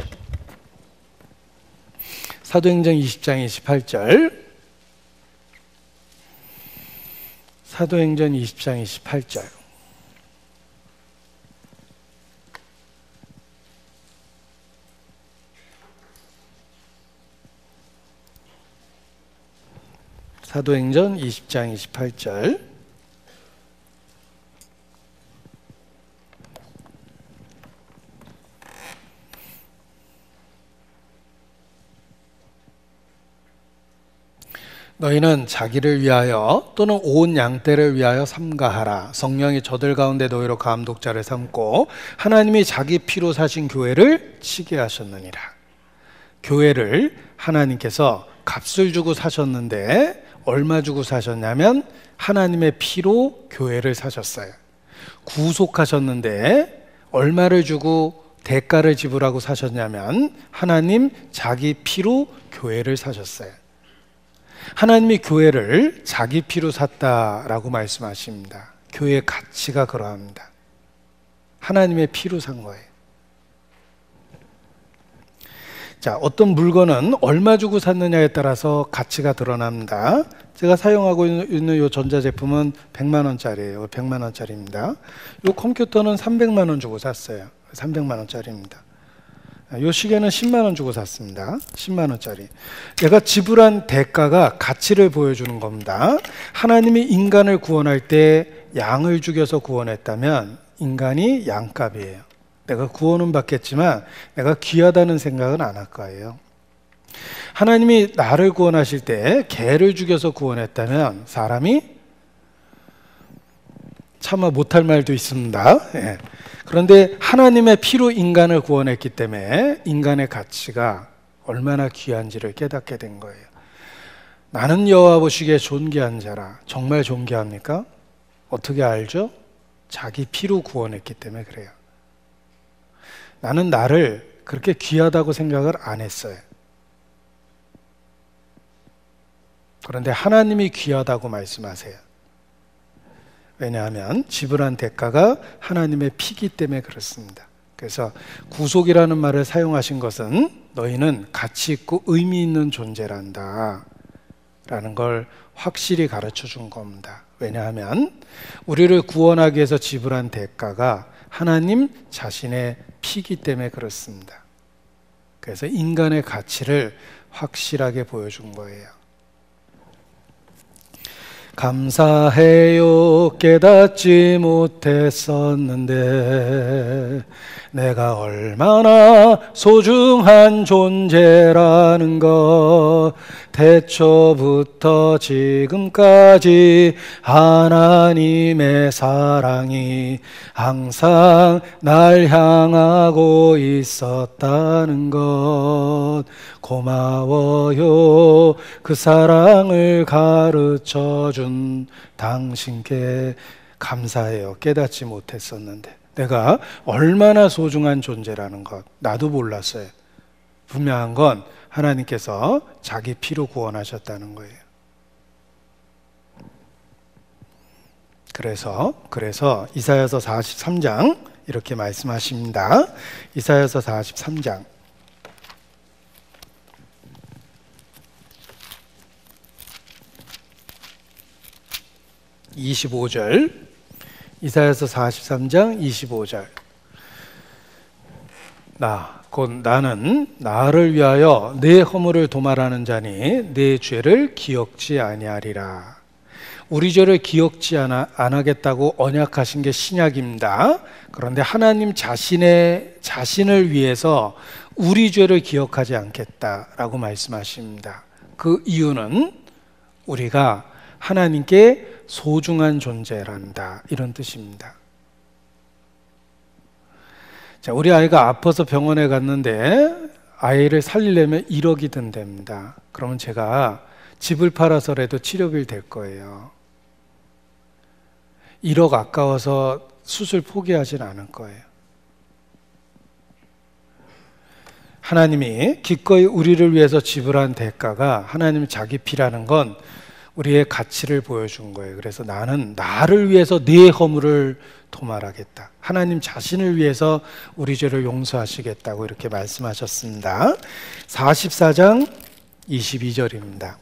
사도행전 20장 28절. 사도행전 20장 28절. 사도행전 20장 28절. 너희는 자기를 위하여 또는 온 양떼를 위하여 삼가하라. 성령이 저들 가운데 너희로 감독자를 삼고 하나님이 자기 피로 사신 교회를 치게 하셨느니라. 교회를 하나님께서 값을 주고 사셨는데 얼마 주고 사셨냐면 하나님의 피로 교회를 사셨어요. 구속하셨는데 얼마를 주고 대가를 지불하고 사셨냐면 하나님 자기 피로 교회를 사셨어요. 하나님이 교회를 자기 피로 샀다라고 말씀하십니다. 교회의 가치가 그러합니다. 하나님의 피로 산 거예요. 자, 어떤 물건은 얼마 주고 샀느냐에 따라서 가치가 드러납니다. 제가 사용하고 있는 이 전자제품은 100만 원짜리예요. 100만 원짜리입니다. 이 컴퓨터는 300만 원 주고 샀어요. 300만 원짜리입니다. 이 시계는 10만 원 주고 샀습니다. 10만 원짜리. 내가 지불한 대가가 가치를 보여주는 겁니다. 하나님이 인간을 구원할 때 양을 죽여서 구원했다면 인간이 양값이에요. 내가 구원은 받겠지만 내가 귀하다는 생각은 안 할 거예요. 하나님이 나를 구원하실 때 개를 죽여서 구원했다면 사람이 차마 못할 말도 있습니다. 예. 그런데 하나님의 피로 인간을 구원했기 때문에 인간의 가치가 얼마나 귀한지를 깨닫게 된 거예요. 나는 여호와 보시기에 존귀한 자라. 정말 존귀합니까? 어떻게 알죠? 자기 피로 구원했기 때문에 그래요. 나는 나를 그렇게 귀하다고 생각을 안 했어요. 그런데 하나님이 귀하다고 말씀하세요. 왜냐하면 지불한 대가가 하나님의 피기 때문에 그렇습니다. 그래서 구속이라는 말을 사용하신 것은 너희는 가치 있고 의미 있는 존재란다 라는 걸 확실히 가르쳐 준 겁니다. 왜냐하면 우리를 구원하기 위해서 지불한 대가가 하나님 자신의 피기 때문에 그렇습니다. 그래서 인간의 가치를 확실하게 보여준 거예요. 감사해요. 깨닫지 못했었는데 내가 얼마나 소중한 존재라는 것 태초부터 지금까지 하나님의 사랑이 항상 날 향하고 있었다는 것 고마워요. 그 사랑을 가르쳐준 당신께 감사해요. 깨닫지 못했었는데 내가 얼마나 소중한 존재라는 것 나도 몰랐어요. 분명한 건 하나님께서 자기 피로 구원하셨다는 거예요. 그래서 이사야서 43장 이렇게 말씀하십니다. 이사야서 43장 25절, 이사야서 43장 25절. 곧 나는 나를 위하여 내 허물을 도말하는 자니 내 죄를 기억지 아니하리라. 우리 죄를 기억지 안 하겠다고 언약하신 게 신약입니다. 그런데 하나님 자신을 위해서 우리 죄를 기억하지 않겠다라고 말씀하십니다. 그 이유는 우리가 하나님께 소중한 존재란다, 이런 뜻입니다. 자, 우리 아이가 아파서 병원에 갔는데 아이를 살리려면 1억이 든답니다. 그러면 제가 집을 팔아서라도 치료비를 댈 거예요. 1억 아까워서 수술 포기하진 않을 거예요. 하나님이 기꺼이 우리를 위해서 지불한 대가가 하나님 자기 피라는 건 우리의 가치를 보여준 거예요. 그래서 나는 나를 위해서 네 허물을 도말하겠다. 하나님 자신을 위해서 우리 죄를 용서하시겠다고 이렇게 말씀하셨습니다. 44장 22절입니다.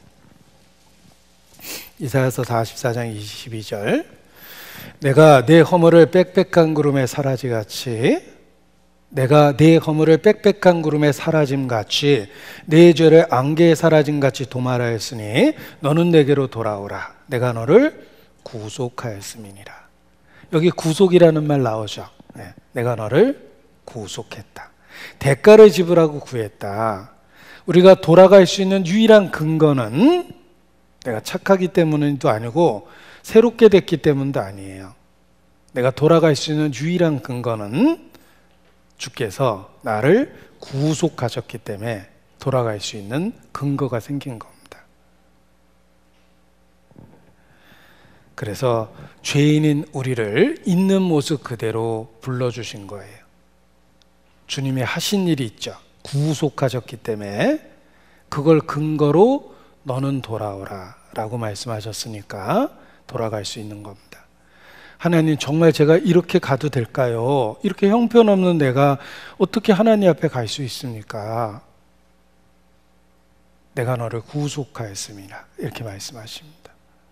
이사야서 44장 22절. 내가 내 허물을 빽빽한 구름에 사라지같이, 내가 네 허물을 빽빽한 구름에 사라짐같이 네 죄를 안개에 사라짐같이 도말하였으니 너는 내게로 돌아오라. 내가 너를 구속하였음이니라. 여기 구속이라는 말 나오죠. 내가 너를 구속했다. 대가를 지불하고 구했다. 우리가 돌아갈 수 있는 유일한 근거는 내가 착하기 때문도 아니고 새롭게 됐기 때문도 아니에요. 내가 돌아갈 수 있는 유일한 근거는 주께서 나를 구속하셨기 때문에 돌아갈 수 있는 근거가 생긴 겁니다. 그래서 죄인인 우리를 있는 모습 그대로 불러주신 거예요. 주님이 하신 일이 있죠. 구속하셨기 때문에 그걸 근거로 너는 돌아오라 라고 말씀하셨으니까 돌아갈 수 있는 겁니다. 하나님, 정말 제가 이렇게 가도 될까요? 이렇게 형편없는 내가 어떻게 하나님 앞에 갈 수 있습니까? 내가 너를 구속하였음이라, 이렇게 말씀하십니다.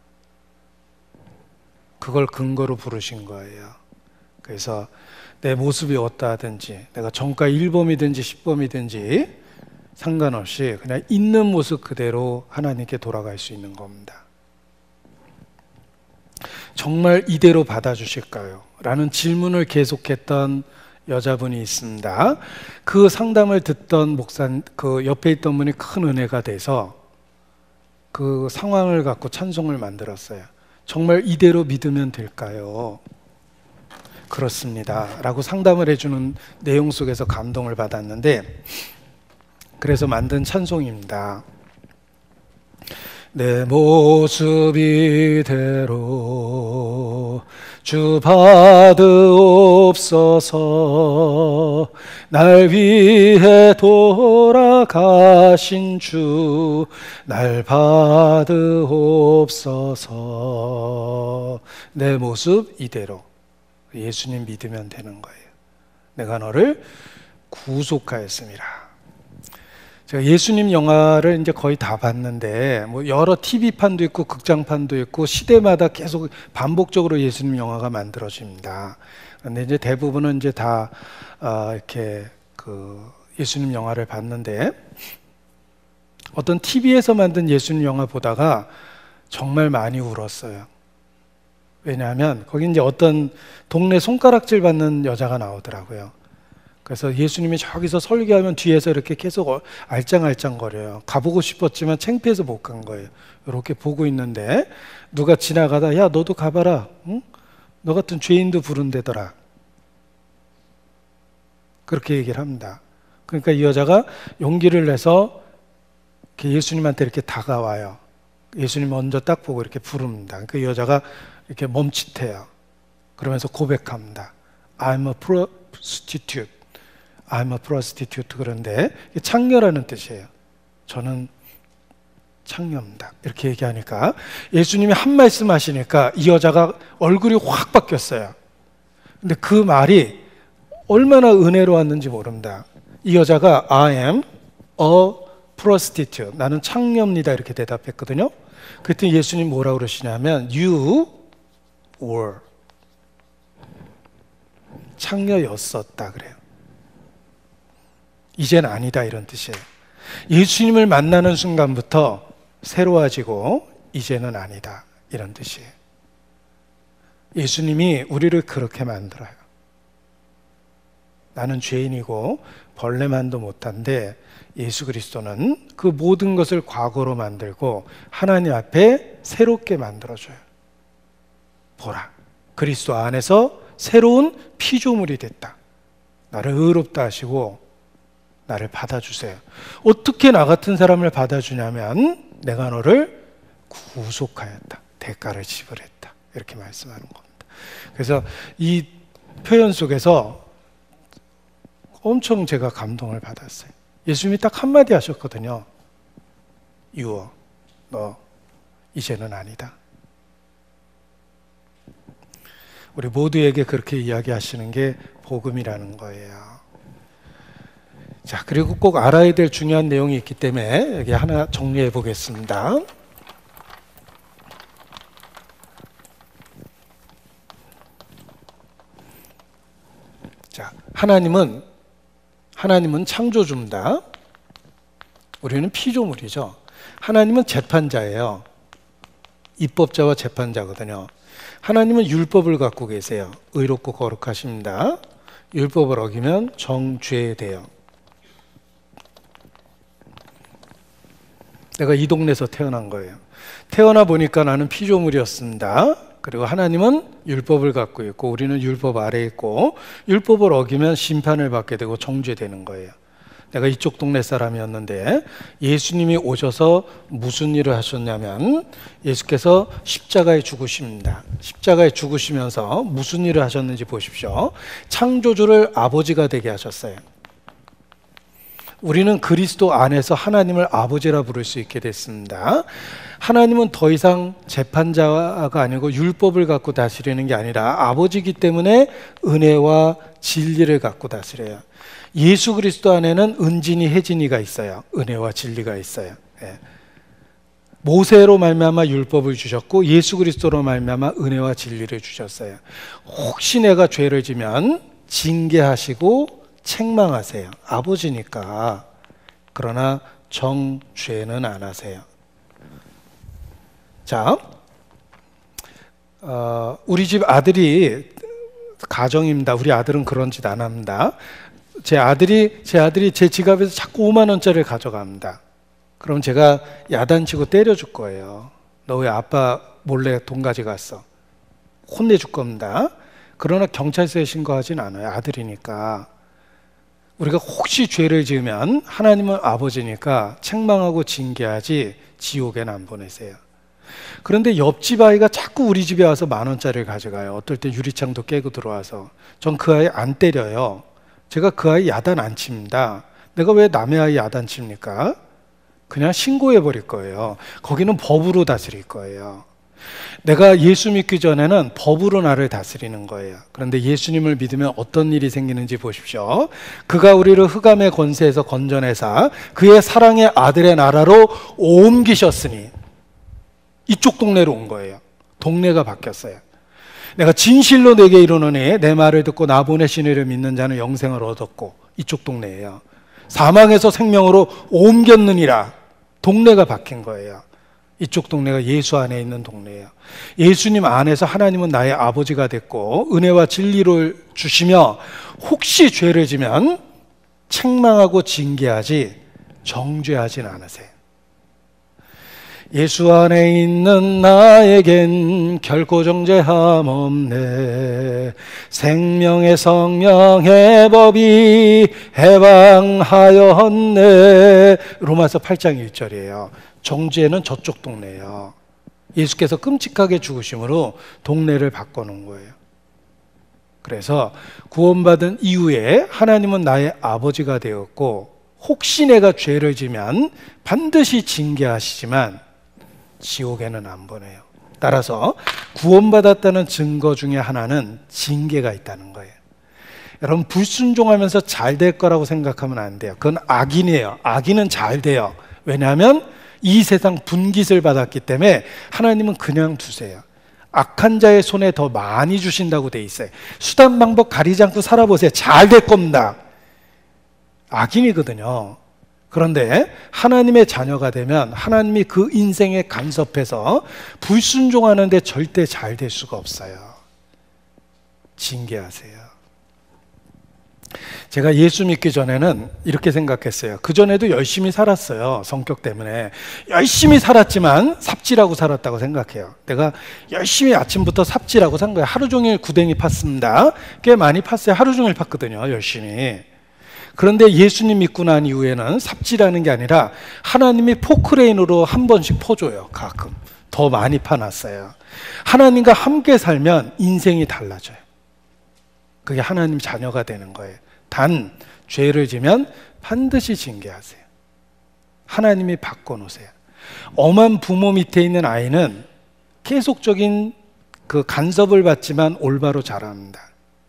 그걸 근거로 부르신 거예요. 그래서 내 모습이 어떠하든지, 내가 정가 1범이든지 10범이든지 상관없이 그냥 있는 모습 그대로 하나님께 돌아갈 수 있는 겁니다. 정말 이대로 받아주실까요? 라는 질문을 계속했던 여자분이 있습니다. 그 상담을 듣던 그 옆에 있던 분이 큰 은혜가 돼서 그 상황을 갖고 찬송을 만들었어요. 정말 이대로 믿으면 될까요? 그렇습니다 라고 상담을 해주는 내용 속에서 감동을 받았는데, 그래서 만든 찬송입니다. 내 모습 이대로 주 받으옵소서. 날 위해 돌아가신 주 날 받으옵소서. 내 모습 이대로 예수님 믿으면 되는 거예요. 내가 너를 구속하였음이라. 제가 예수님 영화를 이제 거의 다 봤는데, 뭐 여러 TV판도 있고 극장판도 있고 시대마다 계속 반복적으로 예수님 영화가 만들어집니다. 그런데 이제 대부분은 이제 다 이렇게 그 예수님 영화를 봤는데, 어떤 TV에서 만든 예수님 영화 보다가 정말 많이 울었어요. 왜냐하면 거기 이제 어떤 동네 손가락질 받는 여자가 나오더라고요. 그래서 예수님이 저기서 설교하면 뒤에서 이렇게 계속 알짱알짱거려요. 가보고 싶었지만 창피해서 못 간 거예요. 이렇게 보고 있는데 누가 지나가다 야 너도 가봐라. 응? 너 같은 죄인도 부른대더라. 그렇게 얘기를 합니다. 그러니까 이 여자가 용기를 내서 이렇게 예수님한테 이렇게 다가와요. 예수님 먼저 딱 보고 이렇게 부릅니다. 그 여자가 이렇게 멈칫해요. 그러면서 고백합니다. I'm a prostitute. I'm a prostitute 그런데 창녀라는 뜻이에요. 저는 창녀입니다. 이렇게 얘기하니까 예수님이 한 말씀 하시니까 이 여자가 얼굴이 확 바뀌었어요. 근데 그 말이 얼마나 은혜로웠는지 모릅니다. 이 여자가 I am a prostitute. 나는 창녀입니다. 이렇게 대답했거든요. 그랬더니 예수님 뭐라고 그러시냐면 You were. 창녀였었다 그래요. 이젠 아니다 이런 뜻이에요. 예수님을 만나는 순간부터 새로워지고 이제는 아니다 이런 뜻이에요. 예수님이 우리를 그렇게 만들어요. 나는 죄인이고 벌레만도 못한데 예수 그리스도는 그 모든 것을 과거로 만들고 하나님 앞에 새롭게 만들어줘요. 보라, 그리스도 안에서 새로운 피조물이 됐다. 나를 의롭다 하시고 나를 받아주세요. 어떻게 나 같은 사람을 받아주냐면 내가 너를 구속하였다. 대가를 지불했다. 이렇게 말씀하는 겁니다. 그래서 이 표현 속에서 엄청 제가 감동을 받았어요. 예수님이 딱 한마디 하셨거든요. You, 너 이제는 아니다. 우리 모두에게 그렇게 이야기하시는 게 복음이라는 거예요. 자, 그리고 꼭 알아야 될 중요한 내용이 있기 때문에 여기 하나 정리해 보겠습니다. 자, 하나님은 창조주입니다. 우리는 피조물이죠. 하나님은 재판자예요. 입법자와 재판자거든요. 하나님은 율법을 갖고 계세요. 의롭고 거룩하십니다. 율법을 어기면 정죄돼요. 내가 이 동네에서 태어난 거예요. 태어나 보니까 나는 피조물이었습니다. 그리고 하나님은 율법을 갖고 있고 우리는 율법 아래에 있고 율법을 어기면 심판을 받게 되고 정죄되는 거예요. 내가 이쪽 동네 사람이었는데 예수님이 오셔서 무슨 일을 하셨냐면 예수께서 십자가에 죽으십니다. 십자가에 죽으시면서 무슨 일을 하셨는지 보십시오. 창조주를 아버지가 되게 하셨어요. 우리는 그리스도 안에서 하나님을 아버지라 부를 수 있게 됐습니다. 하나님은 더 이상 재판자가 아니고 율법을 갖고 다스리는 게 아니라 아버지이기 때문에 은혜와 진리를 갖고 다스려요. 예수 그리스도 안에는 은진이 혜진이가 있어요. 은혜와 진리가 있어요. 예. 모세로 말미암아 율법을 주셨고 예수 그리스도로 말미암아 은혜와 진리를 주셨어요. 혹시 내가 죄를 지면 징계하시고 책망하세요. 아버지니까. 그러나 정죄는 안 하세요. 자, 우리 집 아들이 가정입니다. 우리 아들은 그런 짓 안 합니다. 제 아들이 제 지갑에서 자꾸 5만 원짜리를 가져갑니다. 그럼 제가 야단치고 때려줄 거예요. 너 왜 아빠 몰래 돈 가져갔어? 혼내줄 겁니다. 그러나 경찰서에 신고하진 않아요. 아들이니까. 우리가 혹시 죄를 지으면 하나님은 아버지니까 책망하고 징계하지 지옥에는 안 보내세요. 그런데 옆집 아이가 자꾸 우리 집에 와서 1만 원짜리를 가져가요. 어떨 때 유리창도 깨고 들어와서. 전 그 아이 안 때려요. 제가 그 아이 야단 안 칩니다. 내가 왜 남의 아이 야단 칩니까? 그냥 신고해 버릴 거예요. 거기는 법으로 다스릴 거예요. 내가 예수 믿기 전에는 법으로 나를 다스리는 거예요. 그런데 예수님을 믿으면 어떤 일이 생기는지 보십시오. 그가 우리를 흑암의 권세에서 건져내사 그의 사랑의 아들의 나라로 옮기셨으니 이쪽 동네로 온 거예요. 동네가 바뀌었어요. 내가 진실로 내게 이르노니 내 말을 듣고 나 보내신 이를 믿는 자는 영생을 얻었고 이쪽 동네예요. 사망에서 생명으로 옮겼느니라. 동네가 바뀐 거예요. 이쪽 동네가 예수 안에 있는 동네예요. 예수님 안에서 하나님은 나의 아버지가 됐고 은혜와 진리를 주시며 혹시 죄를 지면 책망하고 징계하지 정죄하진 않으세요. 예수 안에 있는 나에겐 결코 정죄함 없네. 생명의 성령의 법이 해방하였네. 로마서 8장 1절이에요. 정죄는 저쪽 동네예요. 예수께서 끔찍하게 죽으심으로 동네를 바꿔놓은 거예요. 그래서 구원받은 이후에 하나님은 나의 아버지가 되었고 혹시 내가 죄를 지면 반드시 징계하시지만 지옥에는 안 보내요. 따라서 구원받았다는 증거 중에 하나는 징계가 있다는 거예요. 여러분, 불순종하면서 잘 될 거라고 생각하면 안 돼요. 그건 악인이에요. 악인은 잘 돼요. 왜냐하면 이 세상 분깃을 받았기 때문에 하나님은 그냥 두세요. 악한 자의 손에 더 많이 주신다고 돼 있어요. 수단 방법 가리지 않고 살아보세요. 잘 될 겁니다. 악인이거든요. 그런데 하나님의 자녀가 되면 하나님이 그 인생에 간섭해서 불순종하는데 절대 잘 될 수가 없어요. 징계하세요. 제가 예수 믿기 전에는 이렇게 생각했어요. 그전에도 열심히 살았어요. 성격 때문에. 열심히 살았지만 삽질하고 살았다고 생각해요. 내가 열심히 아침부터 삽질하고 산 거예요. 하루 종일 구덩이 팠습니다. 꽤 많이 팠어요. 하루 종일 팠거든요. 열심히. 그런데 예수님 믿고 난 이후에는 삽질하는 게 아니라 하나님이 포크레인으로 한 번씩 퍼줘요. 가끔. 더 많이 파놨어요. 하나님과 함께 살면 인생이 달라져요. 그게 하나님 자녀가 되는 거예요. 단 죄를 지면 반드시 징계하세요. 하나님이 바꿔놓으세요. 엄한 부모 밑에 있는 아이는 계속적인 그 간섭을 받지만 올바로 자랍니다.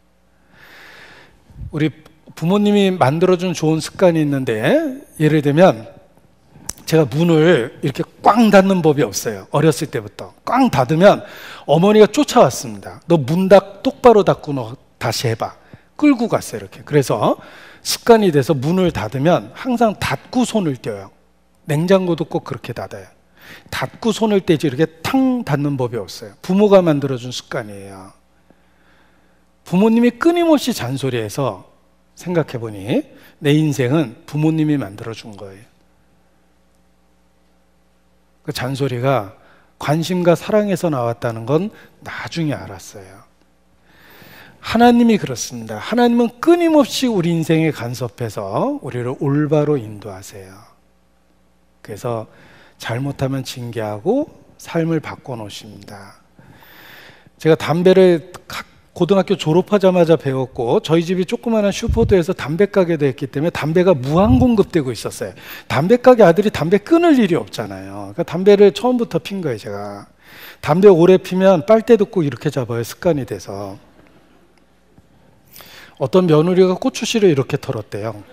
우리 부모님이 만들어준 좋은 습관이 있는데, 예를 들면 제가 문을 이렇게 꽝 닫는 법이 없어요. 어렸을 때부터 꽝 닫으면 어머니가 쫓아왔습니다. 너 문 똑바로 닫고 너 다시 해봐. 끌고 갔어요. 이렇게. 그래서 습관이 돼서 문을 닫으면 항상 닫고 손을 떼어요. 냉장고도 꼭 그렇게 닫아요. 닫고 손을 떼지 이렇게 탕 닫는 법이 없어요. 부모가 만들어준 습관이에요. 부모님이 끊임없이 잔소리해서 생각해보니 내 인생은 부모님이 만들어준 거예요. 그 잔소리가 관심과 사랑에서 나왔다는 건 나중에 알았어요. 하나님이 그렇습니다. 하나님은 끊임없이 우리 인생에 간섭해서 우리를 올바로 인도하세요. 그래서 잘못하면 징계하고 삶을 바꿔놓으십니다. 제가 담배를 고등학교 졸업하자마자 배웠고, 저희 집이 조그마한 슈퍼도에서 담배 가게도 했기 때문에 담배가 무한 공급되고 있었어요. 담배 가게 아들이 담배 끊을 일이 없잖아요. 그러니까 담배를 처음부터 핀 거예요. 제가 담배 오래 피면 빨대도 꼭 이렇게 잡아요. 습관이 돼서. 어떤 며느리가 고추씨를 이렇게 털었대요.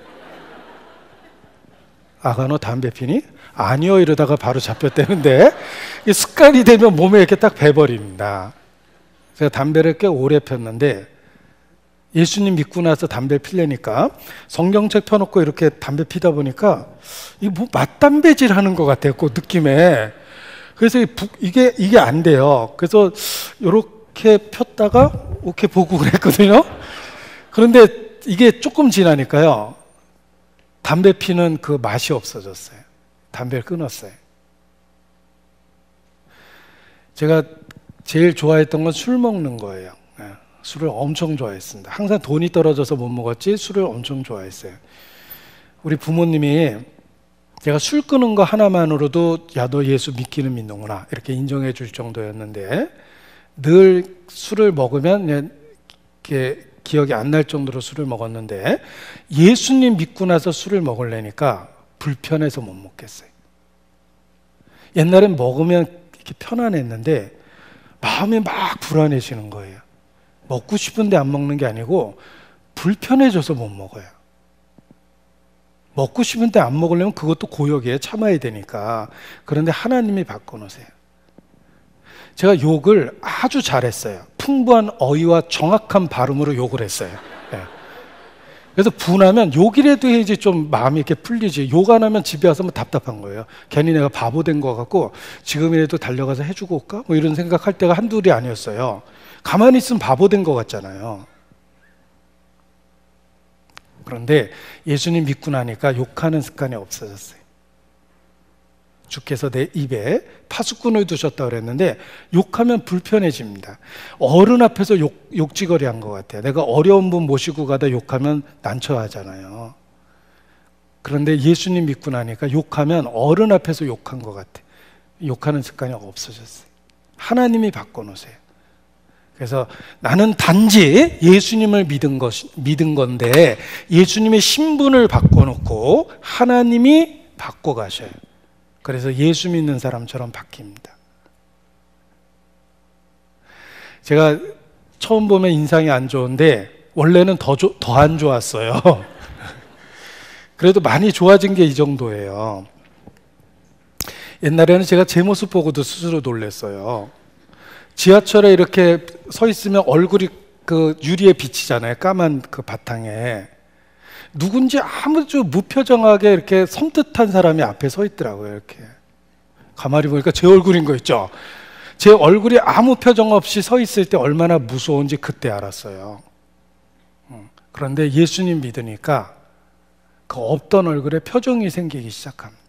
아가 너 담배 피니? 아니요, 이러다가 바로 잡혔대는데, 습관이 되면 몸에 이렇게 딱 배버립니다. 제가 담배를 꽤 오래 폈는데, 예수님 믿고 나서 담배 피려니까 성경책 펴놓고 이렇게 담배 피다 보니까 이게 뭐 맛담배질 하는 것 같아요. 그 느낌에. 그래서 이게 안 돼요. 그래서 이렇게 폈다가 이렇게 보고 그랬거든요. 그런데 이게 조금 지나니까요, 담배 피는 그 맛이 없어졌어요. 담배를 끊었어요. 제가 제일 좋아했던 건 술 먹는 거예요. 술을 엄청 좋아했습니다. 항상 돈이 떨어져서 못 먹었지 술을 엄청 좋아했어요. 우리 부모님이 제가 술 끊은 거 하나만으로도 야, 너 예수 믿기는 믿는구나 이렇게 인정해 줄 정도였는데, 늘 술을 먹으면 이렇게 기억이 안 날 정도로 술을 먹었는데, 예수님 믿고 나서 술을 먹으려니까 불편해서 못 먹겠어요. 옛날엔 먹으면 이렇게 편안했는데 마음이 막 불안해지는 거예요. 먹고 싶은데 안 먹는 게 아니고 불편해져서 못 먹어요. 먹고 싶은데 안 먹으려면 그것도 고역이에요. 참아야 되니까. 그런데 하나님이 바꿔놓으세요. 제가 욕을 아주 잘했어요. 풍부한 어휘와 정확한 발음으로 욕을 했어요. 네. 그래서 분하면 욕이라도 해야지 좀 마음이 이렇게 풀리지. 욕 안 하면 집에 와서 뭐 답답한 거예요. 괜히 내가 바보 된 것 같고 지금이라도 달려가서 해주고 올까? 뭐 이런 생각할 때가 한둘이 아니었어요. 가만히 있으면 바보 된 것 같잖아요. 그런데 예수님 믿고 나니까 욕하는 습관이 없어졌어요. 주께서 내 입에 파수꾼을 두셨다고 그랬는데 욕하면 불편해집니다. 어른 앞에서 욕지거리 한 것 같아요. 내가 어려운 분 모시고 가다 욕하면 난처하잖아요. 그런데 예수님 믿고 나니까 욕하면 어른 앞에서 욕한 것 같아요. 욕하는 습관이 없어졌어요. 하나님이 바꿔놓으세요. 그래서 나는 단지 예수님을 믿은 건데 예수님의 신분을 바꿔놓고 하나님이 바꿔가셔요. 그래서 예수 믿는 사람처럼 바뀝니다. 제가 처음 보면 인상이 안 좋은데 원래는 더 안 좋았어요. 그래도 많이 좋아진 게 이 정도예요. 옛날에는 제가 제 모습 보고도 스스로 놀랐어요. 지하철에 이렇게 서 있으면 얼굴이 그 유리에 비치잖아요. 까만 그 바탕에. 누군지 아무도 무표정하게 이렇게 섬뜩한 사람이 앞에 서 있더라고요. 이렇게. 가만히 보니까 제 얼굴인 거 있죠. 제 얼굴이 아무 표정 없이 서 있을 때 얼마나 무서운지 그때 알았어요. 그런데 예수님 믿으니까 그 없던 얼굴에 표정이 생기기 시작합니다.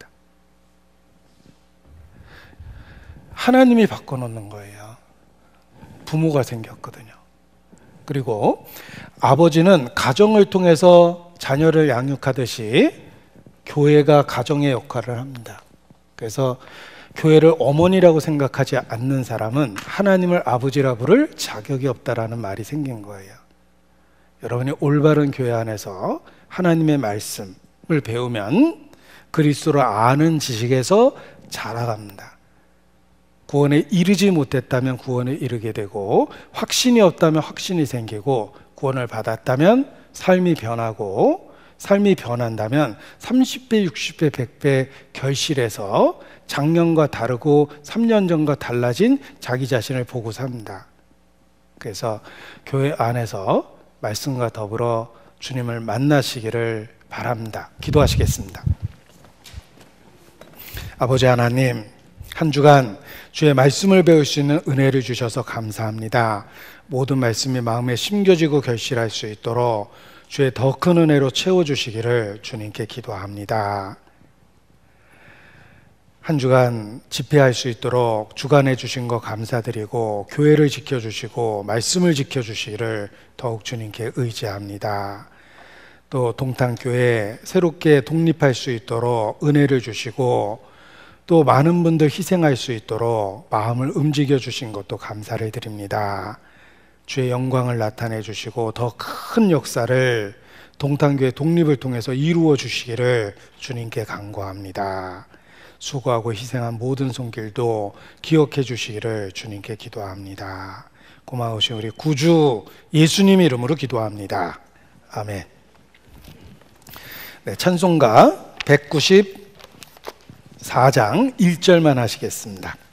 하나님이 바꿔놓는 거예요. 부모가 생겼거든요. 그리고 아버지는 가정을 통해서 자녀를 양육하듯이 교회가 가정의 역할을 합니다. 그래서 교회를 어머니라고 생각하지 않는 사람은 하나님을 아버지라 부를 자격이 없다라는 말이 생긴 거예요. 여러분이 올바른 교회 안에서 하나님의 말씀을 배우면 그리스도를 아는 지식에서 자라갑니다. 구원에 이르지 못했다면 구원에 이르게 되고, 확신이 없다면 확신이 생기고, 구원을 받았다면 삶이 변하고, 삶이 변한다면 30배, 60배, 100배 결실해서 작년과 다르고 3년 전과 달라진 자기 자신을 보고 삽니다. 그래서 교회 안에서 말씀과 더불어 주님을 만나시기를 바랍니다. 기도하시겠습니다. 아버지 하나님, 한 주간 주의 말씀을 배울 수 있는 은혜를 주셔서 감사합니다. 모든 말씀이 마음에 심겨지고 결실할 수 있도록 주의 더 큰 은혜로 채워주시기를 주님께 기도합니다. 한 주간 집회할 수 있도록 주관해 주신 거 감사드리고, 교회를 지켜주시고 말씀을 지켜주시기를 더욱 주님께 의지합니다. 또 동탄교회 새롭게 독립할 수 있도록 은혜를 주시고, 또 많은 분들 희생할 수 있도록 마음을 움직여 주신 것도 감사를 드립니다. 주의 영광을 나타내 주시고 더 큰 역사를 동탄교회 독립을 통해서 이루어 주시기를 주님께 간구합니다. 수고하고 희생한 모든 손길도 기억해 주시기를 주님께 기도합니다. 고마우신 우리 구주 예수님 이름으로 기도합니다. 아멘. 네, 찬송가 194장 1절만 하시겠습니다.